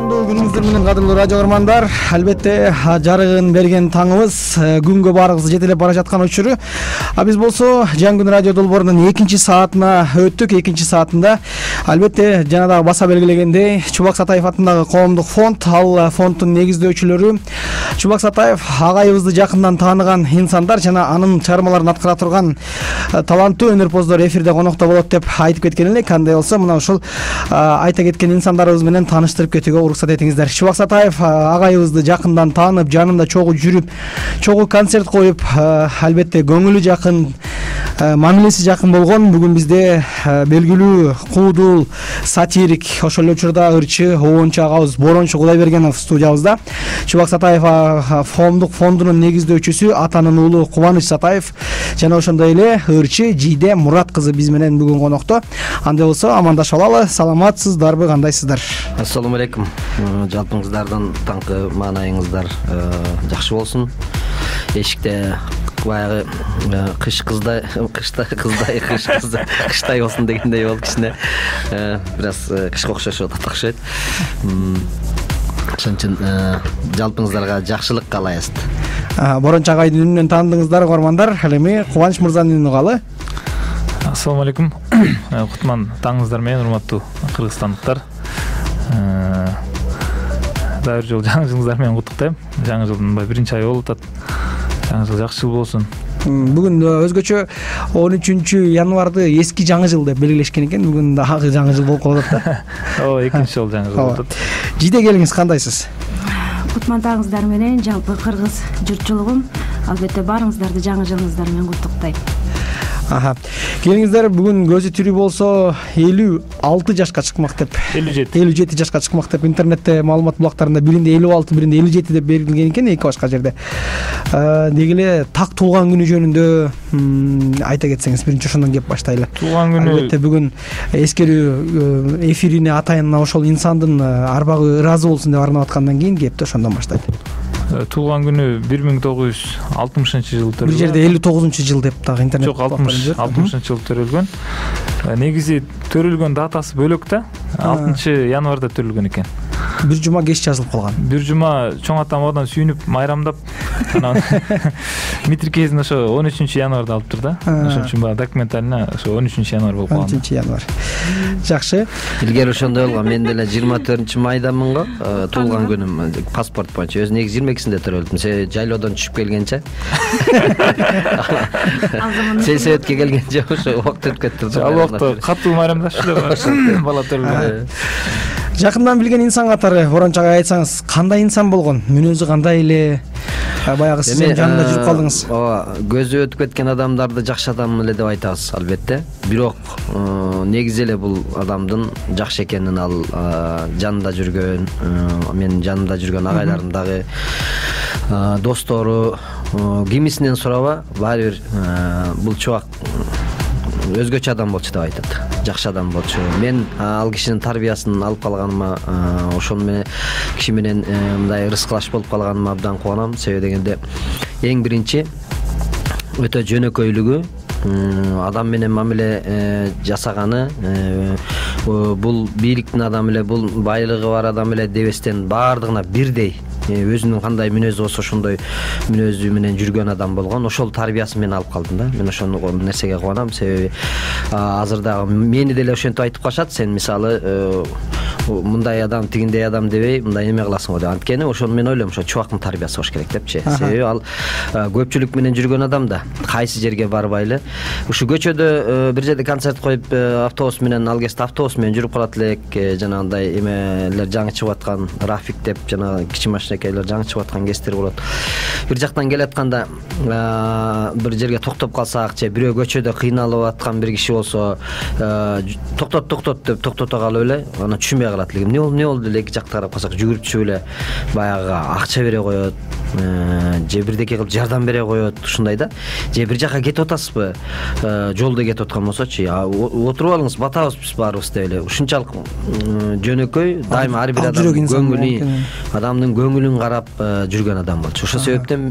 Кутмандуу күнүңүздөр менен кадырлуу радио көрөрмандар. Албетте жарыгын берген таңыбыз күнгө баарыбыз жетелеп бара жаткан учуру. Биз болсо Жаңы күн радио долбоорунун 2 саатына өттүк. 2 саатында албетте жана дагы баса белгилегендей Чубак Сатаев атындагы коомдук фонд, ал фонддун негиздөөчүлөрү Чубак Сатаев агайыбызды жакындан тааныган инсандар жана анын чыгармаларын аткара турган таланттуу өнөрпоздор эфирде конокто болот деп айтып кеткен элек. Кандай болсо мына ушул айта кеткен инсандарыбыз менен тааныштырып кетүүгө уруксат этиңиздер. Чубак Сатаев агайыбызды жакындан таанып, жанында чогуу жүрүп, чогуу концерт коюп, албетте көңүлү жакын, мамилеси жакын болгон. Бүгүн бизде белгилүү куудул сатирик, ошол эле учурда ырчы, оончу агабыз Борончу Кудайбергенов студиябызда. Чубак Сатаев фондунун негиздөөчүсү, атанын уулу Кубаныч Сатаев жана ошондой эле ырчы Жийде Мурат кызы биз менен бүгүн конокто. Андай болсо амандашып алалы. Саламатсыздарбы, кандайсыздар? Ассаламу алейкум. Жалпыңыздардан таңкы маанайыңыздар жакшы болсун. Эшикте баягы кыштай болсун дегендей болуп кичине бир аз кышка окшошуп атат. Ошон үчүн жалпыңыздарга жакшылык каалайбыз. Борончу агайдын үнүнөн таандыңыздар көрөрмандар. Ал эми Кубаныч мырзанын үнү калы? Ассаламу алейкум. Кутман таңыңыздар менен, урматтуу кыргызстандыктар. Дагы бир жолу жаңы жылыңыздар менен куттуктайм. Жаңы жылдын 1-ай болуп атат. Жаңы жыл жакшы жыл болсун. Бүгүн өзгөчө 13-январды эски жаңы жыл деп белгилешкен экен. Бүгүн дагы жаңы жыл болуп калат да. Ооба, экинчи жыл жаңы жыл болуп атат. Жийде келиңиз, кандайсыз? Кутман таңыңыздар менен, жалпы кыргыз журтчулугум албетте баарыңыздарды жаңы жылыңыздар менен куттуктайм. Келиңиздер, бүгүн көзү тирүү болсо 56 жашка чыкмак деп, 57 жашка чыкмак деп интернетте маалымат булактарында биринде 56, биринде 57 деп берилген экен, эки башка жерде. Деги эле так туулган күнү жөнүндө айта кетсеңиз, биринчи ошондон кеп баштайлы. Туулган күнү албетте бүгүн эскерүү эфирине атайын ошол инсандын арбагы ыраазы болсун деп арнап аткандан кийин кепти, ошондон баштайт. Туулган күнү 1960-жыл төрөлгөн. Бир жерде 59-жыл деп дагы интернет. Жок, 60-жыл төрөлгөн. Негизи төрөлгөн датасы бөлөк да. 6-январда төрөлгөн экен. Бир жума кеч жазылып калган. Бир жума чоң атамадан сүйүнүп, майрамдап, анан митркесин ошо 13-январда алыптыр да. Ошон үчүн баа документалына ошо 13-январ болуп калган. 13-январ. Жакшы. Илгери ошондой болгон. Мен деле 24-майдамын го. Туулган күнүм паспорт боюнча. Өзү негизи 22-синде төрөлдүм. Жайлоодон түшүп келгенче. Сейсебетке келгенче ошо убакыт өтүп кетти. Ал убакта катуу майрамдашып бала төрөлгөн. Жакындан билген инсан катары Борончу агай айтсаңыз, кандай инсан болгон? Мүнөзү кандай эле? Баягы сиздин жанында жүрүп калдыңыз. Ооба, көзү өтүп кеткен адамдарды жакшы адам эле деп айтабыз, албетте. Бирок негизи эле бул адамдын жакшы экенин ал жанында жүргөн, менин жанымда жүргөн агайларым дагы, достору, кимисинен сураба, баары бир бул чубак өзгөчө адам болчу деп айтат. Жакшы адам болчу. Мен ал кишинин тарбиясын алып калганыма, ошол менен киши менен мындай ырыскылаш болуп калганыма абдан кубанам. Себеби дегенде эң биринчи өтө жөнөкөйлүгү, адам менен мамиле жасаганы, бул бийликтин адамы эле, бул байлыгы бар адам эле дебестен баардыгына бирдей өзүнүн кандай мүнөзү болсо ошондой мүнөзү менен жүргөн адам болгон. Ошол тарбиясын мен алып калдым да. Мен ошол нерсеге кубанам. Себеби азыр дагы мени деле ошентип айтып калышат. Сен мисалы мындай адам, тигиндей адам дебей, мындай эме кыласың го деп. Анткени ошону мен ойлойм, ошо чубактын тарбиясы болуш керек депчи. Себеби ал көпчүлүк менен жүргөн адам да кайсы жерге барбайлы. Ушу көчөдө бир жерде концерт коюп, автобус менен ал кезде автобус менен жүрүп калат элек, жанагындай эмелер жаңы чыгып аткан, Рафик деп жана кичи машина жаңы чыгып аткан кездер болот. Бир жактан келатканда бир жерге токтоп калсак, же бирөө көчөдө кыйналып аткан бир киши болсо, токтот деп токтото калып эле, аны түшүнбөй калат элек. Не болду эле, эки жакка карап калсак жүгүрүп түшүп эле баягы акча бере коет, же бирдеке кылып жардам бере коет, ушундай да. Же бир жакка кетип атасызбы, жолдо кетип аткан болсочу, отуруп алыңыз, батабыз биз баарыбыз деп эле. Ушунчалык жөнөкөй, дайыма ар бир адамдын көңүлүн карап жүргөн адам болчу. Ошол себептен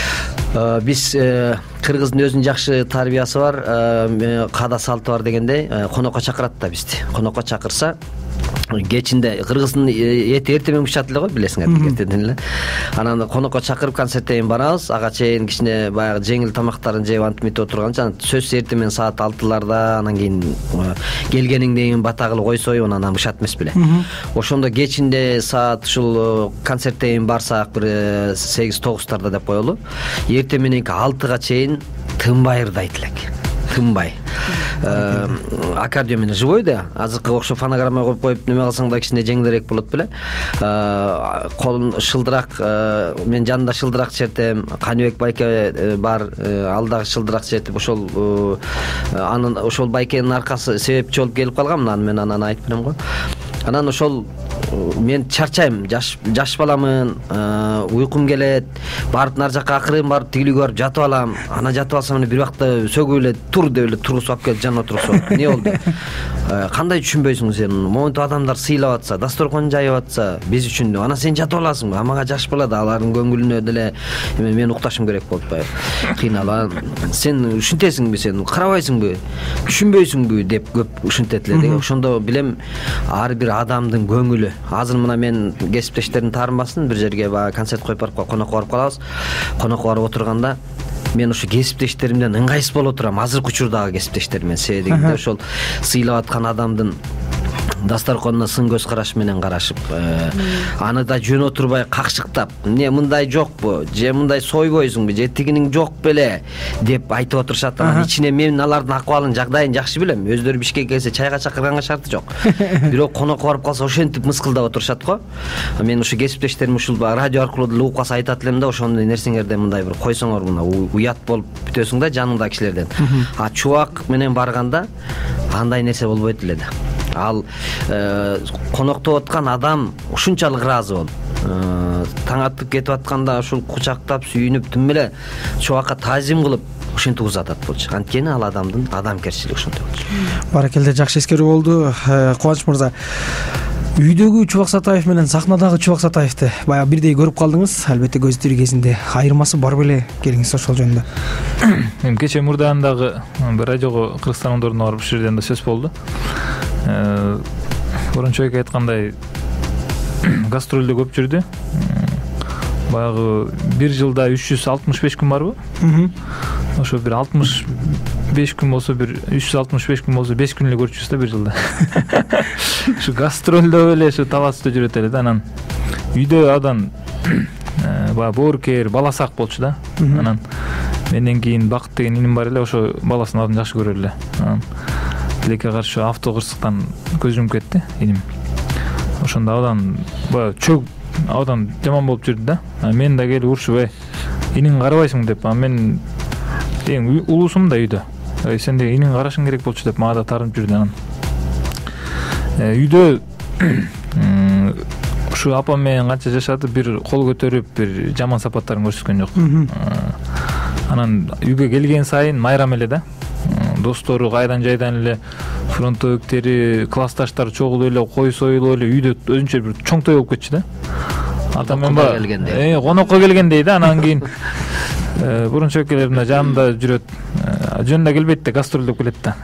биз кыргыздын өзүнүн жакшы тарбиясы бар, каада салты бар дегендей, конокко чакырат да бизди. Конокко чакырса кечинде кыргыздын эти эртең менен бышат эле го, билесиңер, эртеден эле. Анан конокко чакырып концертке барабыз, ага чейин кичине баягы жеңил тамактарын жеп антип мынтип отурганча сөзсүз эртең менен саат 6-ларда, анан кийин келгениңден кийин бата кылып койсойбу, анан бышат эмес беле. Ошондо кечинде саат ушул концерттен кийин барсак бир 8-9-тарда деп коелу. Эртең мененки 6-га чейин тынбай ырдайт элек. Тынбай. Аккордеон менен живой да. Азыркы окшоп фонограмма коюп коюп неме кылсаң да кичине жеңилирээк болот беле. Колун шылдырак, мен жанында шылдырак чертем, Каныбек байке бар, ал дагы шылдырак чертип, ошол анын ошол байкенин аркасы себепчи болуп келип калгам, мен анан айтып берем го. Анан ошол мен чарчайм, жаш баламын, уйкум келет, барып нар жака акырын барып тигилүүгө барып жатып алам. Ана жатып алсам бир убакта сөгүп эле тур деп эле тургузуп алып келип жанына тургузуп. Эмне болду? Кандай түшүнбөйсүң сен? Моментип адамдар сыйлап атса, дасторкон жайып атса, биз үчүн ана сен жатып аласыңбы? Мага жаш бала да, алардын көңүлүнө деле мен укташым керек болуп баягы. Кыйналам. Сен ушинтесиңби, сен карабайсыңбы? Түшүнбөйсүңбү деп көп ушинтет эле. Ошондо билем ар бир адамдын көңүлү. Азыр мына мен кесиптештердин таарынбасын, бир жерге баягы концерт коюп барып конокко барып калабыз. Конокко барып отурганда мен ушу кесиптештеримден ыңгайсыз болуп отурам. Азыркы учурдагы кесиптештеримен себеби дегенде ошол сыйлап аткан адамдын дасторконуна сын көз караш менен карашып, аны да жөн отурбай какшыктап, эмне мындай жокпу, же мындай сойбойсуңбу, же тигиниң жок беле деп айтып отурушат. Анан ичине мен алардын акыбалын, жагдайын жакшы билем. Өздөрү Бишкекке келсе чайга чакырганга шарты жок. Бирок конокко барып калса ошентип мыскылдап отурушат го. Мен ушу кесиптештерим ушул радио аркылуу деле угуп калса айтат элем да, ошондой нерсеңерден мындай бир койсоңор, мына уят болуп бүтөсүң да жаныңдагы кишилерден. А чубак менен барганда андай нерсе болбойт эле да. Ал конокто откан адам ушунчалык ыраазы болуп, таң атып кетип атканда ушул кучактап, сүйүнүп, тим эле чубакка таазим кылып ушинтип узатат болчу. Анткени ал адамдын адамгерчилиги ошондой болчу. Баракелде, жакшы эскерүү болду. Кубаныч мырза, үйдөгү Чубак Сатаев менен сахнадагы Чубак Сатаевди баягы бирдей көрүп калдыңыз. Албетте көз тирүү кезинде айырмасы бар беле? Келиңиз ошол жөнүндө. Эми кечээ мурдагы бир радиого Кыргызстан оңдоруна барып ушул жерден да сөз болду. Орунчубек айткандай гастролдо көп жүрдү. Баягы бир жылда 365 күн барбы? Ошо бир 65 күн болсо, бир 365 күн болсо 5 күн эле көрчүбүз да бир жылда. Ушу гастролдо эле ушу таласта жүрөт эле да. Анан үйдө адан баягы боорукер, баласак болчу да. Анан менден кийин Бакыт деген иним бар эле, ошо баласынын адын жакшы көрөр эле. Анан тилекке каршы автокырсыктан көз жұмып кетти иним. Ошондо аудан баягы чөг аудан жаман болуп жүрдү да. Мен да келип урушуп, иниң карабайсың деп, мен эң улуусум да үйдө. Сен де иниң карашың керек болчу деп мага да тарынып жүрдү. Анан үйдө ушу апам менен канча жашады, бир кол көтөрүп, бир жаман сапаттарын көрсөткөн жок. Анан үйгө келген сайын майрам эле да. Достору кайдан жайдан эле, фронтовиктери, классташтар чогулуп эле, кой союлуп эле, үйдө өзүнчө бир чоң той болуп кетчү да. Атам мен бар конокко келгендей да. Анан кийин бурунчокелер мына жанымда жүрөт. Жөнүндө келбейт да, гастролдоп келет да.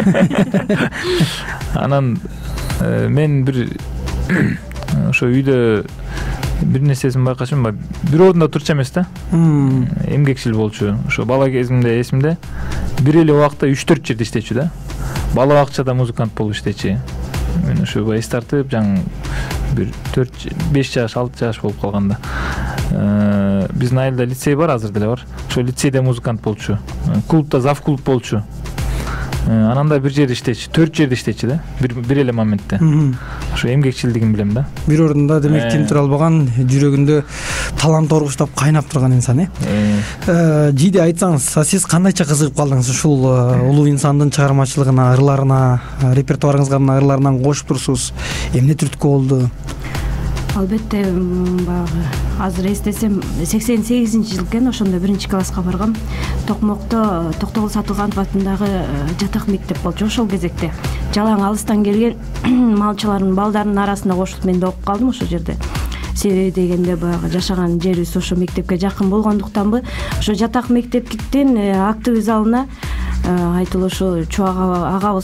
Анан мен бир ошо үйдө бир нерсесин байкашым, бир ордунда турчу эмес да. Эмгекчил болчу. Ошо бала кезимде эсимде, бир эле убакта 3-4 жерде иштечү да. Бала бакчада музыкант болуп иштечи. Мен ошо эс тартып, жаңы бир 4-5 жаш, 6 жаш болуп калганда, биздин айылда лицей бар, азыр деле бар. Ошо лицейде музыкант болчу. Клубда зав клуб болчу. Анан да бир жерде иштечи, 4 жерде иштечи да, бир эле моментте. Ошо эмгекчилдигин билем да. Бир ордунда демек тинтире албаган, жүрөгүндө талант оргуштап кайнап турган инсан, Жиде айтсаңыз, сиз кандайча кызыгып калдыңыз ушул улуу инсандын чыгармачылыгына, ырларына, репертуарыңызга, ырларынан кошуп турсуз? Эмне түрткү болду? Албетте, баягы азыр эстесем 88-жыл экен, ошондо 1-класска баргам. Токмокто Токтогул Сатылганов атындагы жатак мектеп болчу. Ошол кезекте жалаң алыстан келген малчылардын балдарынын арасында кошулуп мен да окуп калдым ошол жерде. Себеби дегенде баягы жашаган жерибиз ошо мектепке жакын болгондуктанбы, ошо жатак мектептин актовый залына айтылышы Чубак агабыз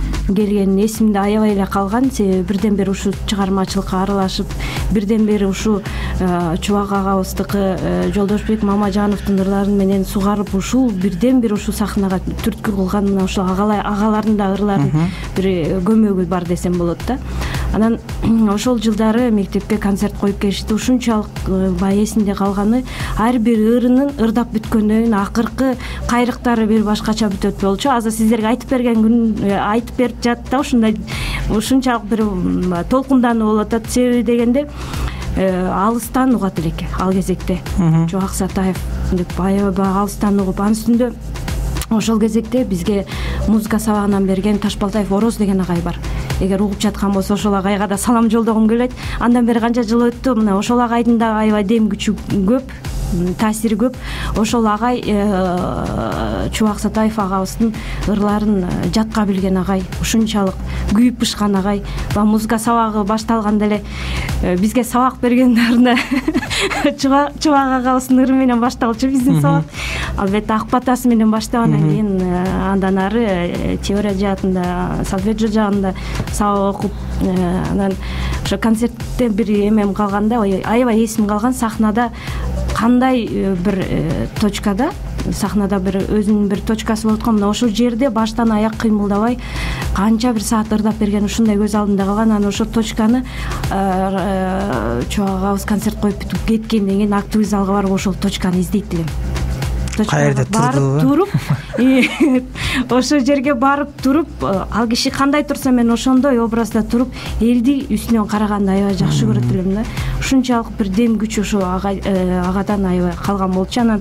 келгени эсимде аябай эле калган. Себеби бирден бери ушул чыгармачылыкка аралашып, бирден бери ушул Чубак агабыздыкы, Жолдошбек Мамажановдун ырларын менен сугарып, ушул бирден бери ушул сахнага түрткү кылган мына ушул агалардын да ырларын бир көмөгү бар десем болот да. Анан ошол жылдары мектепке концерт коюп келишти. Ушунчалык баягы эсимде калганы, ар бир ырынын ырдап бүткөндөн кийин акыркы кайрыктары бир башкача бүтөт болчу. Азыр сиздерге айтып берген күн айтып берип жатты да, ушундай ушунчалык бир толкундануу болуп атат. Себеби дегенде алыстан угат элек ал кезекте. Чубак Сатаев деп аябай алыстан угуп, анын үстүндө ошол кезекте бизге музыка сабагынан берген Ташбалтаев Ороз деген агай бар. Эгер угуп жаткан болсо ошол агайга да салам жолдогум келет. Андан бери канча жыл өттү, мына ошол агайдын да аябай дем күчү көп, таасири көп. Ошол агай Чубак Сатаев агабыздын ырларын жатка билген агай, ушунчалык күйүп бышкан агай. Музыка сабагы башталганда эле бизге сабак бергендеринде Чубак агабыздын ыры менен башталчу биздин сабак. Албетте ак батасы менен баштаган, кийин андан ары теория жаатында, солфеджио жагында сабак окуп, анан ошо концертте бир эмем калганда, аябай эсим калган. Сахнада кандай бир точкада, сахнада бир өзүнүн бир точкасы болуп аткан. Мына ошол жерде баштан аяк кыймылдабай канча бир саат ырдап берген, ушундай көз алдымда калган. Анан ошол точканы Чубак агабыз концерт коюп бүтүп кеткенден кийин актовый залга барып ошол точканы издейт элем. Каерде туруп, ошол жерге барып туруп, ал киши кандай турса мен ошондой образда туруп, элди үстүнөн караганды аябай жакшы көрөт элем да. Ушунчалык бир дем күч ошо агадан аябай калган болчу. Анан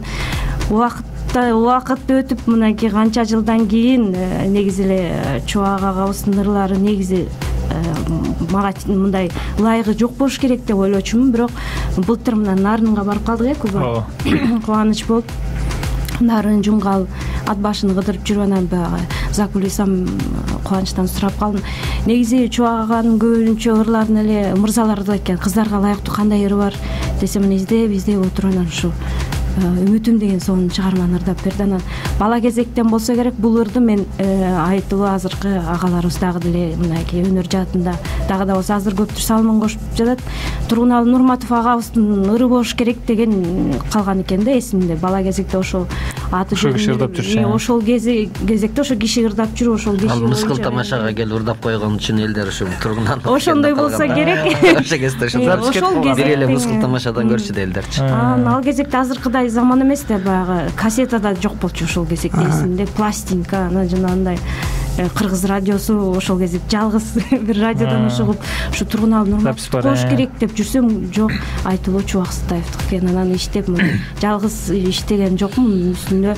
убакыт өтүп, мынакей канча жылдан кийин негизи эле Чубак агабыздын ырлары негизи мага мындай ылайыгы жок болуш керек деп ойлочумун. Бирок былтыр мына Нарынга барып калдык Куба. Кубаныч болуп, Нарын жунгал ат башын кыдырып жүрүп, анан баягы Закуль Исам кубанычтан сурап калдым. Негизи Чубак аганын көбүнчө ырларын эле мырзалар ырдайт экен. Кыздарга ылайыктуу кандай ыры бар десем, мына издеп отуруп, анан ушу үмүтүм деген сонун чыгарманы ырдап берди. Анан бала кезектен болсо керек бул ырды мен айтылуу азыркы агаларыбыз дагы деле мынакей өнөр жаатында дагы да болсо азыр көптүр салмын кошуп жатат. Тургуналы Нурматов агабыздын ыры болуш керек деген калган экен да эсимде. Бала кезекте ошол аты ошол киши ырдап жүрчү. Ошол кезекте ошол киши ырдап жүрүп, ошол киши Мыскыл тамашага келип ырдап койгон үчүн элдер ушу Тургуналы ошондой болсо керек. Ошол кезде ошол бир эле Мыскыл тамашадан көрчү да элдерчи. Ал кезекте азыркыдай заман эмес да, баягы кассетада жок болчу ошол кезекте эсимде. Пластинка, анан жанагындай кыргыз радиосу ошол кезде жалгыз бир радиодон угуп, ушу Тургуналы Нурматов кош керек деп жүрсөм, жок, айтылуу Чубак Сатаевдики экен. Анан иштеп жалгыз иштеген жокмун, үстүндө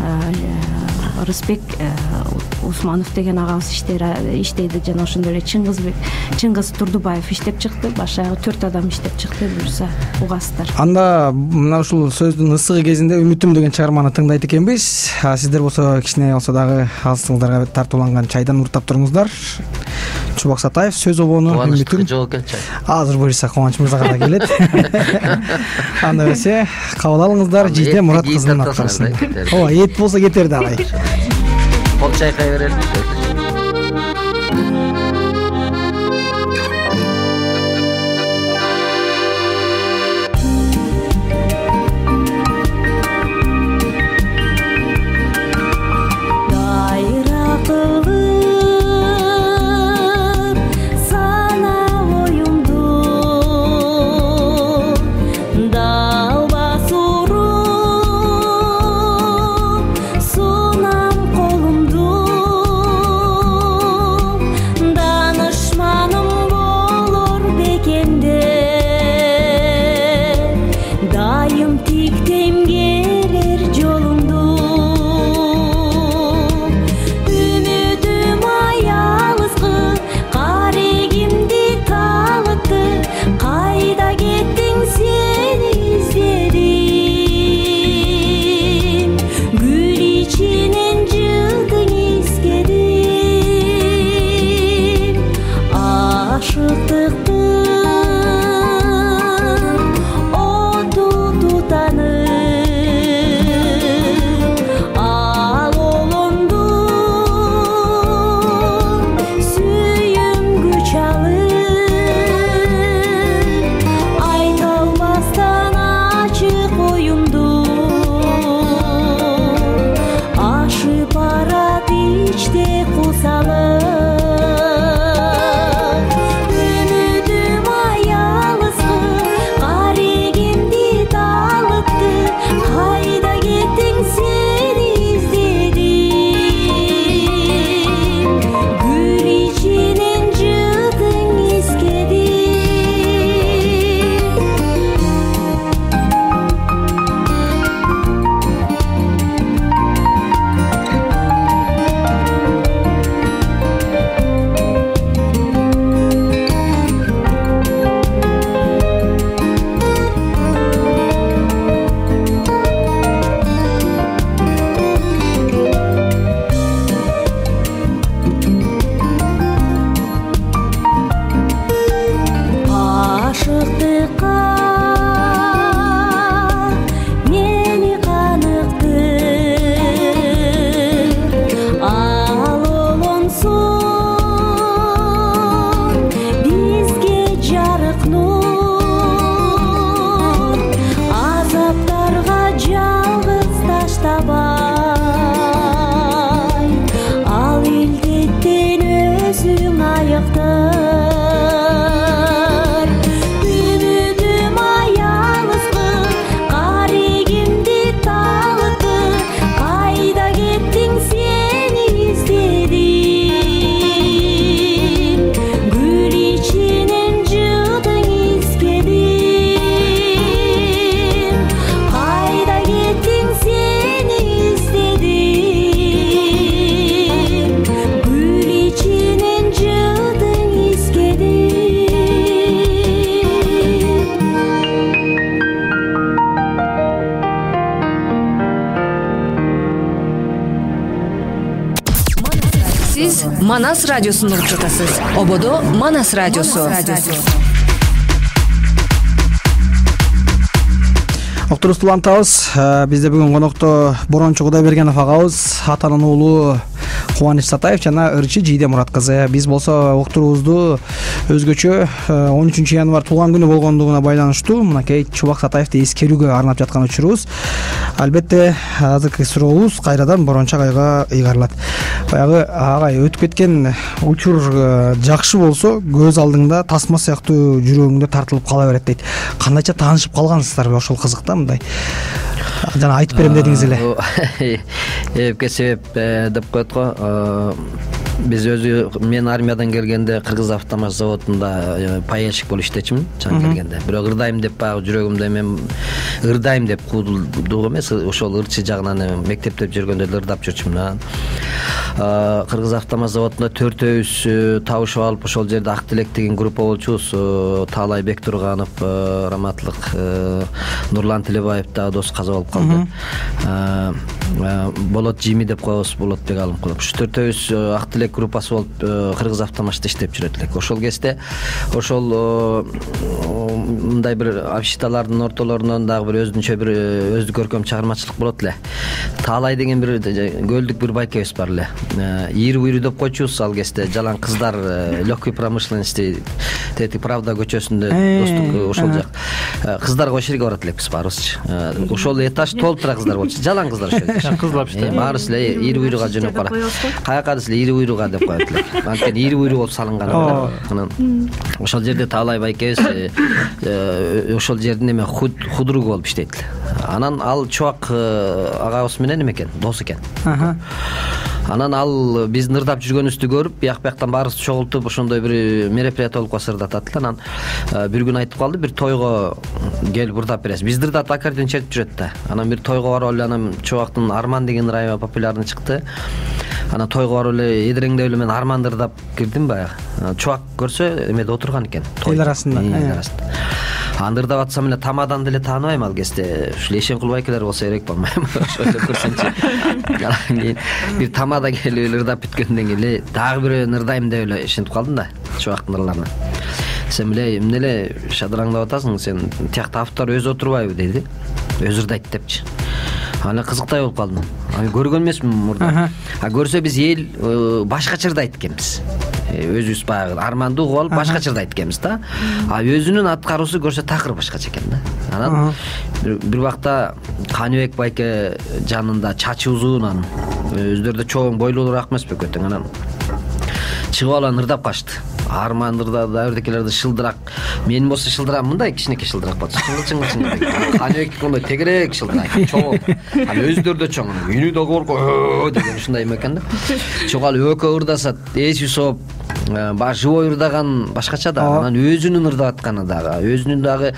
Рысбек Усманов деген агабыз иштейди, жана ошондой эле Чыңгыз Турдубаев иштеп чыкты. Баш аягы 4 адам иштеп чыкты, буюрса угасыздар. Анда мына ушул сөздүн ысыгы кезинде Үмүтүм деген чыгарманы тыңдайт экенбиз. Сиздер болсо кичине болсо дагы азсыңыздарга тартууланган чайдан уруктап туруңуздар. Чубак Сатаев сөз обону Үмүтүм. Жок экен чай. Азыр буюрса Кубаныч мырзага да келет. Анда берсе кабыл алыңыздар, Жийде Мурат кызынын аткарсын. Ооба, эт болсо кетер дагы. Кол чайкай берели. Манас радиосун угуп жатасыз. Ободо Манас радиосу. Октурусту улантабыз. Бизде бүгүн конокто Борончу Кудайбергенов агабыз, атанын уулу Кубаныч Сатаев жана ырчы Жийде Мурат кызы. Биз болсо октурубузду өзгөчө 13 январь туулган күнү болгондугуна байланыштуу мынакей Чубак Сатаевди эскерүүгө арнап жаткан учурубуз. Албетте азыркы сурообуз кайрадан Борончу агайга ыйгарылат. Баягы агай өтүп кеткен учур жакшы болсо көз алдыңда тасма сыяктуу жүрөгүңдө тартылып кала берет дейт. Кандайча таанышып калгансыздарбы ошол кызыкта мындай? Жана айтып берем дедиңиз эле. Эпке себеп деп коет го. Биз мен армиядан келгенде Кыргыз автомаш заводунда паяльщик болуп иштечимин, чаң келгенде. Бирок ырдайм деп баягы жүрөгүмдө мен ырдайм деп куудулдук эмес, ошол ырчы жагынан мектепте жүргөндө эле ырдап жүрчүмүн. Кыргыз автомаш заводунда төртөөбүз табышып алып ошол жерде Ак Тилек деген группа болчубуз. Таалай Бектурганов, Раматлык, Нурлан Тилебаев да дос каза болуп калды. Болот Жими деп коебуз, Болотбек Алымкулов. Ушу төртөөбүз Ак Тилек группасы болуп Кыргыз автомашта иштеп жүрөт элек. Ошол кезде ошол мындай бир афишалардын ортолорунан дагы бир өзүнчө бир өздүк көркөм чыгармачылык болот эле. Таалай деген бир көлдүк бир байкебиз бар эле. Ийри буйру деп койчубуз ал кезде. Жалаң кыздар легкой промышленности тети Правда көчөсүндө достук ошол жак. Кыздарга очередьге барат элекпиз баарыбызчы. Ошол этаж толтура кыздар болчу. Жалаң кыздар ошол. Кызлап иштеп. Баарыбыз эле ийри буйруга жөнөп бара. Каяка десе ийри буйруга деп коет элек. Анткени ийри буйру болуп салынган. Анан ошол жерде Таалай байкебиз ошол жердин эме худругу болуп иштейт эле. Анан ал Чубак агабыз менен эме экен, дос экен. Анан ал биздин ырдап жүргөнүбүздү көрүп, бияк-бияктан баарыбыз чогултуп, ошондой бир мероприятие болуп калса ырдатат эле. Анан бир күн айтып калды, бир тойго келип ырдап бересиз. Бизди ырдап аккордеон чертип жүрөт да. Анан бир тойго барып эле, анан Чубактын Арман деген ырайы популярный чыкты. Анан тойго барып эле эдиреңдеп эле мен Арманды ырдап кирдим баягы. Чубак көрсө эмеде отурган экен. Эл арасында. Аны ырдап атсам эле тамадан деле тааныбайм ал кезде. Ушул Эшенкул байкелер болсо керек болмайм. Ошол көрсөнчү. Бир тамада келип эле ырдап бүткөндөн кийин эле дагы бирөөнү ырдайм деп эле ишентип калдым да. Чубактын ырларына. Сен эле эмне эле шадыраңдап атасың, сен тиякта автор өзү отурбайбы деди. Өзү ырдайт депчи. Аны кызыктай болуп калдым. Аны көргөн эмесмин мурда. Көрсө биз эл башкача ырдайт экенбиз. Өзүбүз баягы Арманды угуп алып башкача ырдайт экенбиз да. Өзүнүн аткаруусу көрсө такыр башкача экен да. Анан бир убакта Каныбек байке жанында чачы узун, анан өздөрү да чоң бойлуураак эмеспи көтөң. Анан чыгып алып ырдап качты. Арман ырдады, өрдекелерди шылдырак. Мен болсо шылдырам мындай кичинекей шылдырак болчу. Чыңгыл. Каныбек мындай тегерек шылдырак, чоң. Анан өздөрү да чоң. Үнү да корко деген ушундай эме экен да. Чогал өкө ырдаса эси соп, живой ырдаган башкача да. Анан өзүнүн ырдап атканы дагы, өзүнүн дагы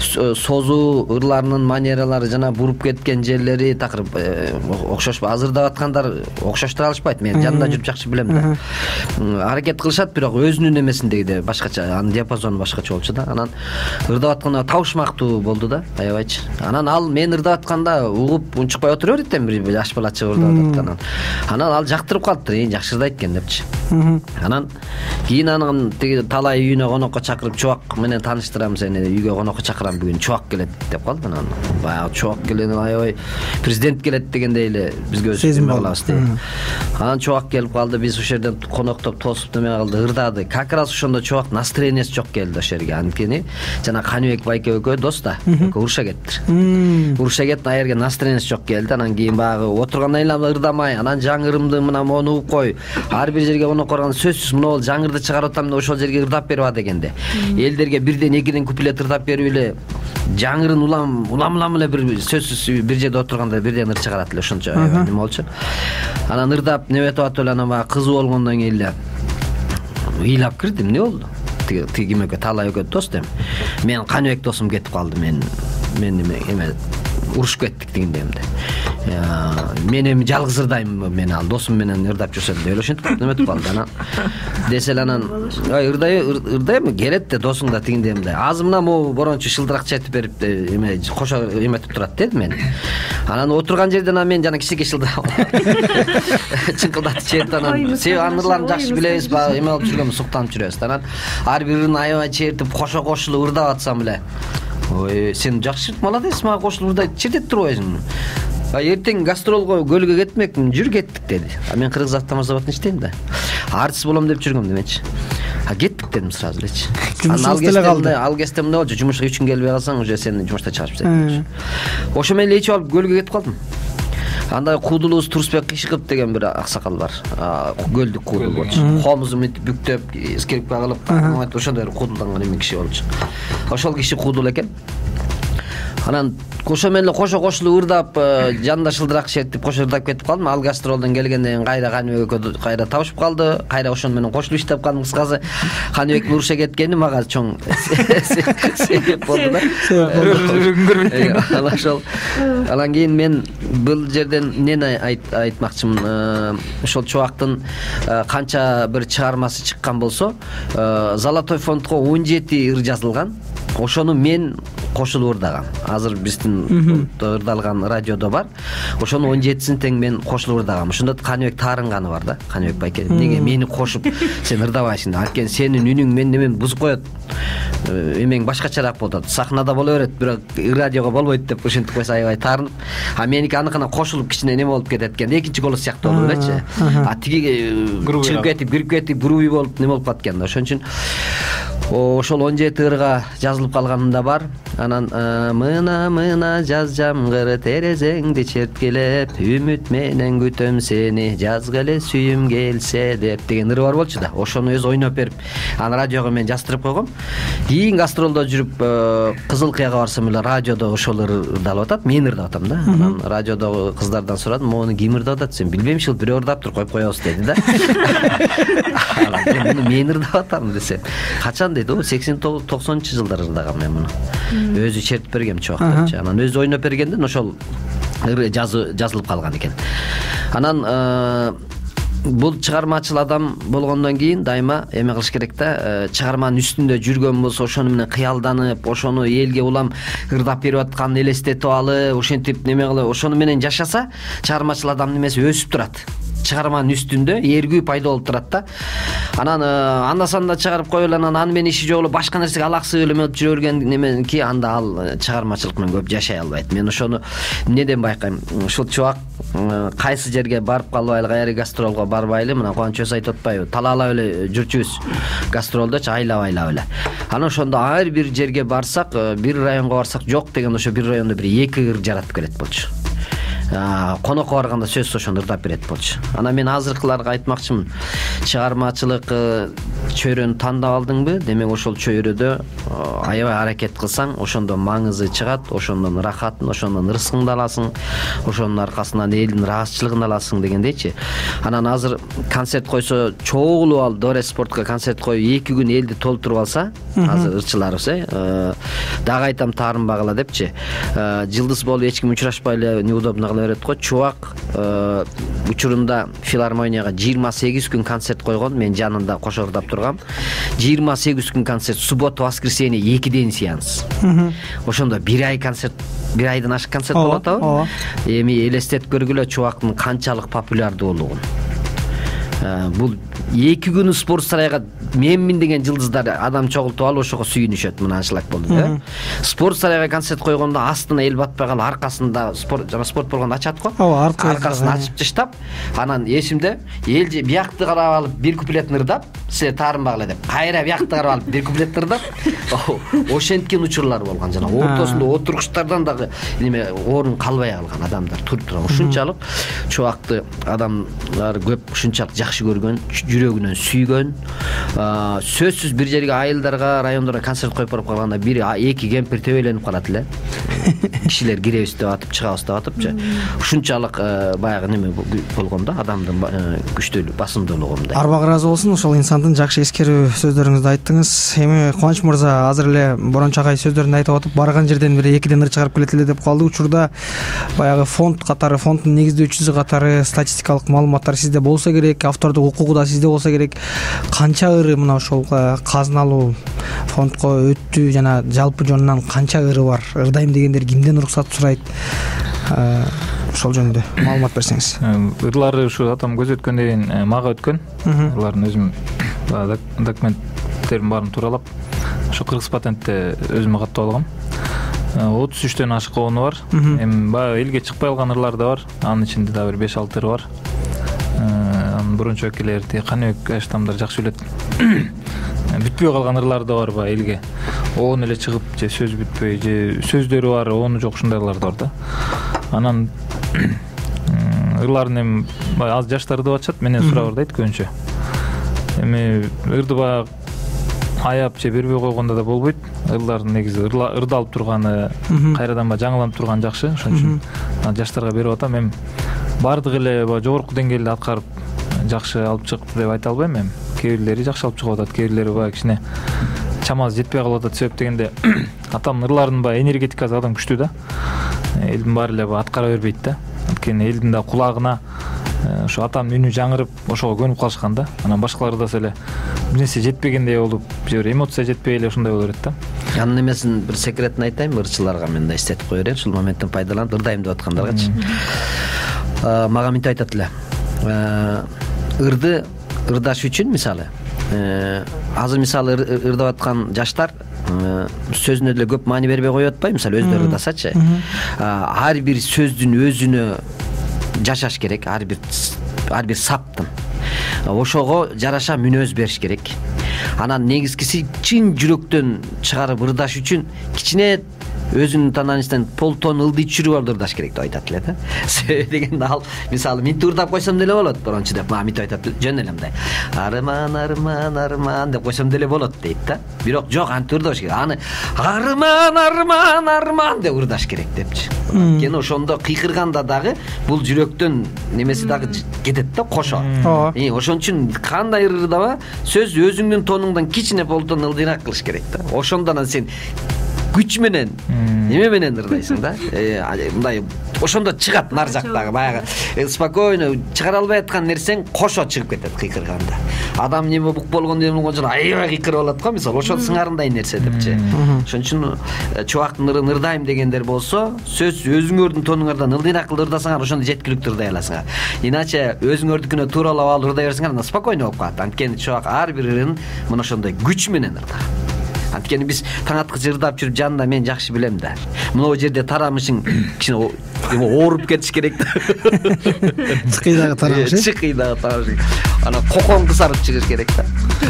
созу ырларынын манералары жана буруп кеткен жерлери такыр окшошпу. Азыр ырдап аткандар окшоштура алышпайт. Мен жанында жүрүп жакшы билем да. Аракет кылышат, бирок өзүнүн эмесиндеги башкача, анын диапазону башкача болчу да. Анан ырдап атканда табышмактуу болду да, аябайчы. Анан ал мен ырдап атканда угуп унчукпай отура берет экен, бир жаш балача ырдап атканын. Анан ал жактырып калыптыр, жакшы ырдайт экен депчи. Анан кийин анын тиги Таалай үйүнө конокко чакырып, Чубак менен тааныштырам сени, үйгө конокко чакырам, бүгүн Чубак келет деп калды. Анан баягы Чубак келген аябай президент келет дегендей эле бизге сезим калабыз дейт. Анан Чубак келип калды, биз ошол жерден коноктоп тосуп неме кылды, ырдады. Как раз ошондо Чубак настроениясы жок келди ошол жерге. Анткени жана Каныбек байке экөө дос да, уруша кеттир. Уруша кетти, а жерге настроениясы жок келди. Анан кийин баягы отургандан эле ырдамай, анан жаңырымды мына мону угуп кой. Ар бир жерге конокко барганда сөзсүз мына бол жаңырды чыгарып атам, ошол жерге ырдап берип а дегенде. Элдерге бирден экиден куплет ырдап берип эле жаңырын улам эле бир сөзсүз бир жерде отурганда бирден ыр чыгарат эле, ошончо неме болчу. Анан ырдап неметип атып эле анан баягы кызы болгондон кийин эле ыйлап кирдим, эмне болду? Тиги ким экөө, Таалай экөө дос дем. Мен Каныбек досум кетип калды, мен эме урушуп кеттик дегендемде. мен эми жалгыз ырдаймынбы, мен ал досум менен ырдап жүрсөм деп эле ошентип неметип калды. Анан десе эле анан ырдайбы келет да досуң да тигиндей мындай азыр мына могу борончу шылдыракчы айтып берип эме кошо эметип турат деди мен. Анан отурган жерден мен жана кичине шылдырап чыңкылдатып чертип анан себеби анын ырларын жакшы билебиз, баягы эме болуп жүргөнбүз, суктанып жүрөбүз. Анан ар бир ырын аябай чертип кошо кошулуп ырдап атсам эле, ой сен жакшы молодец, мага кошулуп ырдайт чертет турбайсыңбы? Эртең гастролго көлгө кетмекмин, жүр кеттик деди. Мен Кыргыз автомобиль иштейм да. Артист болом деп жүргөм деметчи. Кеттик дедим сразу элечи. Ал кезде мындай болчу, жумушка 3 күн келбей калсаң, уже сени жумуштан чыгарып тастайт. Ошо менен ичип алып көлгө кетип калдым. Анда куудулубуз Турсбек Кышыков деген бир аксакал бар. Көлдүк куудул болчу. Комузу мынтип бүктөп, скрипка кылып, ошондой куудулданган эме киши болчу. Ошол киши куудул экен. Анан ошо менен эле кошо кошулуп ырдап, жанында шылдырак чертип кошо ырдап кетип калдым. Ал гастролдон келгенден кайра Каныбек экөө кайра табышып калды. Кайра ошону менен кошулуп иштеп калдым. Кыскасы Каныбектин уруша кеткени мага чоң себеп болду да. Анан ошол анан кийин мен бул жерден эмнени айтмакчымын. Ошол чубактын канча бир чыгармасы чыккан болсо, Золотой фондго 17 ыр жазылган. Ошону мен кошулуп ырдагам. Азыр биздин ырдалган радиодо бар. Ошону 17син тең мен кошулуп ырдагам. Ошондо Каныбек таарынганы бар да. Каныбек байке, неге мени кошуп сен ырдабайсың? Анткени сенин үнүң менин бузуп коет. Эмең башкачараак болот. Сахнада боло берет, бирок радиого болбойт деп ошентип койсо аябай таарынып. Меники аныкына кошулуп кичине неме болуп кетет экен. Экинчи голос сыяктуу болуп элечи. Тиги чыгып кетип, груби болуп неме болуп калат экен. Ошон үчүн ошол 17 ырга жазылып калганым да бар. Анан мына жаз жамгыр терезеңди черткелеп, үмүт менен күтөм сени, жазгыле сүйүм келсе деп деген ыры бар болчу да. Ошону өз ойноп берип, аны радиого мен жаздырып койгом. Кийин гастролдо жүрүп, Кызыл Кыяга барсам эле радиодо ошол ырдалып атат, мен ырдап атам да. Анан радиодогу кыздардан сурадым, "Мону ким ырдап атат?" Сен билбейм, шыл бирөө ырдап тур, коюп коебуз деди да. Анан мен ырдап атам десем, качан деди, 80-90-жылдар ырдагам мен муну. Өзү чертип берген чубактарчы. Анан өзү ойноп бергенден ошол жазылып калган экен. Анан бул чыгармачыл адам болгондон кийин дайыма эме кылыш керек да, чыгарманын үстүндө жүргөнбүз, ошону менен кыялданып, ошону элге улам ырдап берип атканын элестетип алып, ошентип неме кылып, ошону менен жашаса, чыгармачыл адамдын эмеси өсүп турат. Чыгарманын үстүндө эргүү пайда болуп турат да. Анан анда-санда чыгарып коюп эле анан аны менен иши жок эле башка нерсеге алаксып эле өтүп жүрө берген неменики, анда ал чыгармачылык менен көп жашай албайт. Мен ошону эмнеден байкайм? Ушул чубак кайсы жерге барып калбайлы, кайра гастролго барбайлы, мына Кубанч өзү айтып атпайбы? Талаалап эле жүрчүбүз гастролдочу, айлап эле. Анан ошондо ар бир жерге барсак, бир районго барсак, жок деген ошо бир райондо бир 2 ыр жаратып келет болчу. Конокко барганда сөзсүз ошону ырдап берет болчу. Анан мен азыркыларга айтмакчымын. Чыгармачылык чөйрөнү тандап алдыңбы? Демек ошол чөйрөдө аябай аракет кылсаң, ошондо маңызы чыгат, ошондон рахатын, ошондон ырыскыңды аласың, ошонун аркасынан элдин ыраазычылыгын аласың дегендейчи. Анан азыр концерт койсо, чогулуп ал Доре спортко концерт коюп 2 күн элди толтуруп алса, азыр ырчыларыбыз дагы айтам таарынбагыла депчи. Жылдыз болуп эч ким учурашпай эле неудобно кыла берет го. Чубак учурунда филармонияга 28 күн концерт койгон, мен жанында кошо ырдап тургам. 28 күн концерт, суббота, воскресенье 2 сеанс. Ошондо 1 ай концерт, 1 айдан ашык концерт болуп атабы? Эми элестетип көргүлө чубактын канчалык популярдуу болгонун. Бул 2 күн спорт сарайга менмин деген жылдыздар адам чогултуп алып ошого сүйүнүшөт. Мына аншлак болду. Спорт сарайга концерт койгондо астына эл батпай калып, аркасында спорт болгондо ачат го. Аркасын ачып таштап, анан эсимде эл биякты карап алып бир куплетин ырдап, сиз таарынбагыла деп, кайра биякты карап алып бир куплет ырдап, ошенткен учурлар болгон. Жана ортосунда отургучтардан дагы неме орун калбай калган адамдар туруп турган. Ушунчалык чубакты адамдар көп, ушунчалык жакшы көргөн, жүрөгүнөн сүйгөн. Сөзсүз бир жерге айылдарга, райондорго концерт коюп барып калганда 1-2 кемпир төбөлөнүп калат эле. кишилер киребиз деп атып чыгабыз деп атыпчы. Ушунчалык баягы неме болгон да, адамдын күчтүүлүгү, басымдуулугу мындай. Арбак ыраазы болсун, ошол инсандын жакшы эскерүү сөздөрүңүздү айттыңыз. Эми Кубаныч мырза азыр эле Борончу агай сөздөрүн айтып атып, барган жерден бир экиден ыр чыгарып келет эле деп калды. Учурда баягы фонд катары, фонддун негиздөөчүсү катары статистикалык маалыматтар сизде болсо керек, автордук укугу да сизде болсо керек. Канча ыры мына ошол казыналуу фондко өттү жана жалпы жонунан канча ыры бар? Ырдайм дегендер кимден уруксат сурайт? Ошол жөнүндө маалымат берсеңиз. Ырлары ушу атам көзөткөндөн кийин мага өткөн. Ырлардын өзүм документтерин баарын тууралап ошо Кыргыз патентте өзүмө каттап алгам. 33төн ашык коону бар. Эми баягы элге чыкпай калган ырлар да бар. Анын ичинде да бир 5-6 ыры бар. Анын Борончу вакиллери Каныбек Аштамдар жакшы билет. Бүтпөй калган ырлар да бар баягы элге. Оон эле чыгып, же сөз бүтпөй, же сөздөрү бар, ону жок ушундайлар да бар да. Анан ырларын эми баягы аз жаштар деп атышат, менен сурап ырдайт көбүнчө. Эми ырды баягы аяп же бербей койгондо да болбойт. Ырлардын негизи ырдалып турганы, кайрадан баягы жаңыланып турганы жакшы. Ошон үчүн жаштарга берип атам. Эми баардык эле баягы жогорку деңгээлде аткарып жакшы алып чыкты деп айта албайм эми. Кээ бирлери жакшы алып чыгып атат, кээ бирлери баягы кичине чамасы жетпей калып атат. Себеп дегенде атамдын ырларынын баягы энергетикасы адам күчтүү да. Элдин баары эле аткара бербейт да. Анткени элдин да кулагына ошо атамдын үнү жаңырып, ошого көнүп калышкан да. Анан башкалар да эле бир нерсе жетпегендей болуп, же бир эмоция жетпей эле ошондой боло берет да. Анын эмесин бир секретин айтайын, ырчыларга мен да эстетип кое берейин, ушул моменттен пайдаланып ырдайм деп аткандаргачы. Мага мынтип айтат эле. Ырды ырдаш үчүн мисалы, азыр мисалы ырдап аткан жаштар сөзүнө деле көп маани бербей коюп атпайбы, мисалы өздөрү ырдасачы. Ар бир сөздүн өзүнө жашаш керек, ар бир саптын. Ошого жараша мүнөз бериш керек. Анан негизгиси чын жүрөктөн чыгарып ырдаш үчүн кичине өзүнүн таанычтан полтон ылдый түшүрүп ырдаш керек деп айтат эле да. Себеби дегенде ал мисалы минтип ырдап койсом деле болот, Борончу деп мага минтип айтат жөн эле мындай. Арман арман арман деп койсом деле болот дейт да. Бирок жок, антип ырдабаш керек. Аны арман арман арман деп ырдаш керек депчи. Анткени ошондо кыйкырганда дагы бул жүрөктөн немеси дагы кетет да, кошо. Ошон үчүн кандай ырдава, сөз өзүңдүн тонуңдан кичине полтон ылдыйраак кылыш керек да. Ошондон сен күч менен неме менен ырдайсың да. Мындай ошондо чыгат нар жактагы баягы спокойно чыгара албай аткан нерсең кошо чыгып кетет кыйкырганда. Адам неме бук болгондон кийин аябай кыйкырып алат го, мисалы ошол сыңарындай нерсе депчи. Ошон үчүн чубактын ырын ырдайм дегендер болсо, сөз өзүңөрдүн тонуңардан ылдыйраак кылып ырдасаңар, ошондо жеткиликтүү ырдай аласыңар. Иначе өзүңөрдүкүнө тууралап алып ырдай берсеңер, анда спокойно болуп калат. Анткени чубак ар бир ырын мына ошондой күч менен ырдайт. Анткени биз таң аткыча ырдап жүрүп жанында мен жакшы билем да. Мына жерде тарамышың кичине ооруп кетиш керек да. Чыкыйдагы тарамыш. Чыкыйдагы тарамыш. Ана кокон кысарып чыгыш керек да.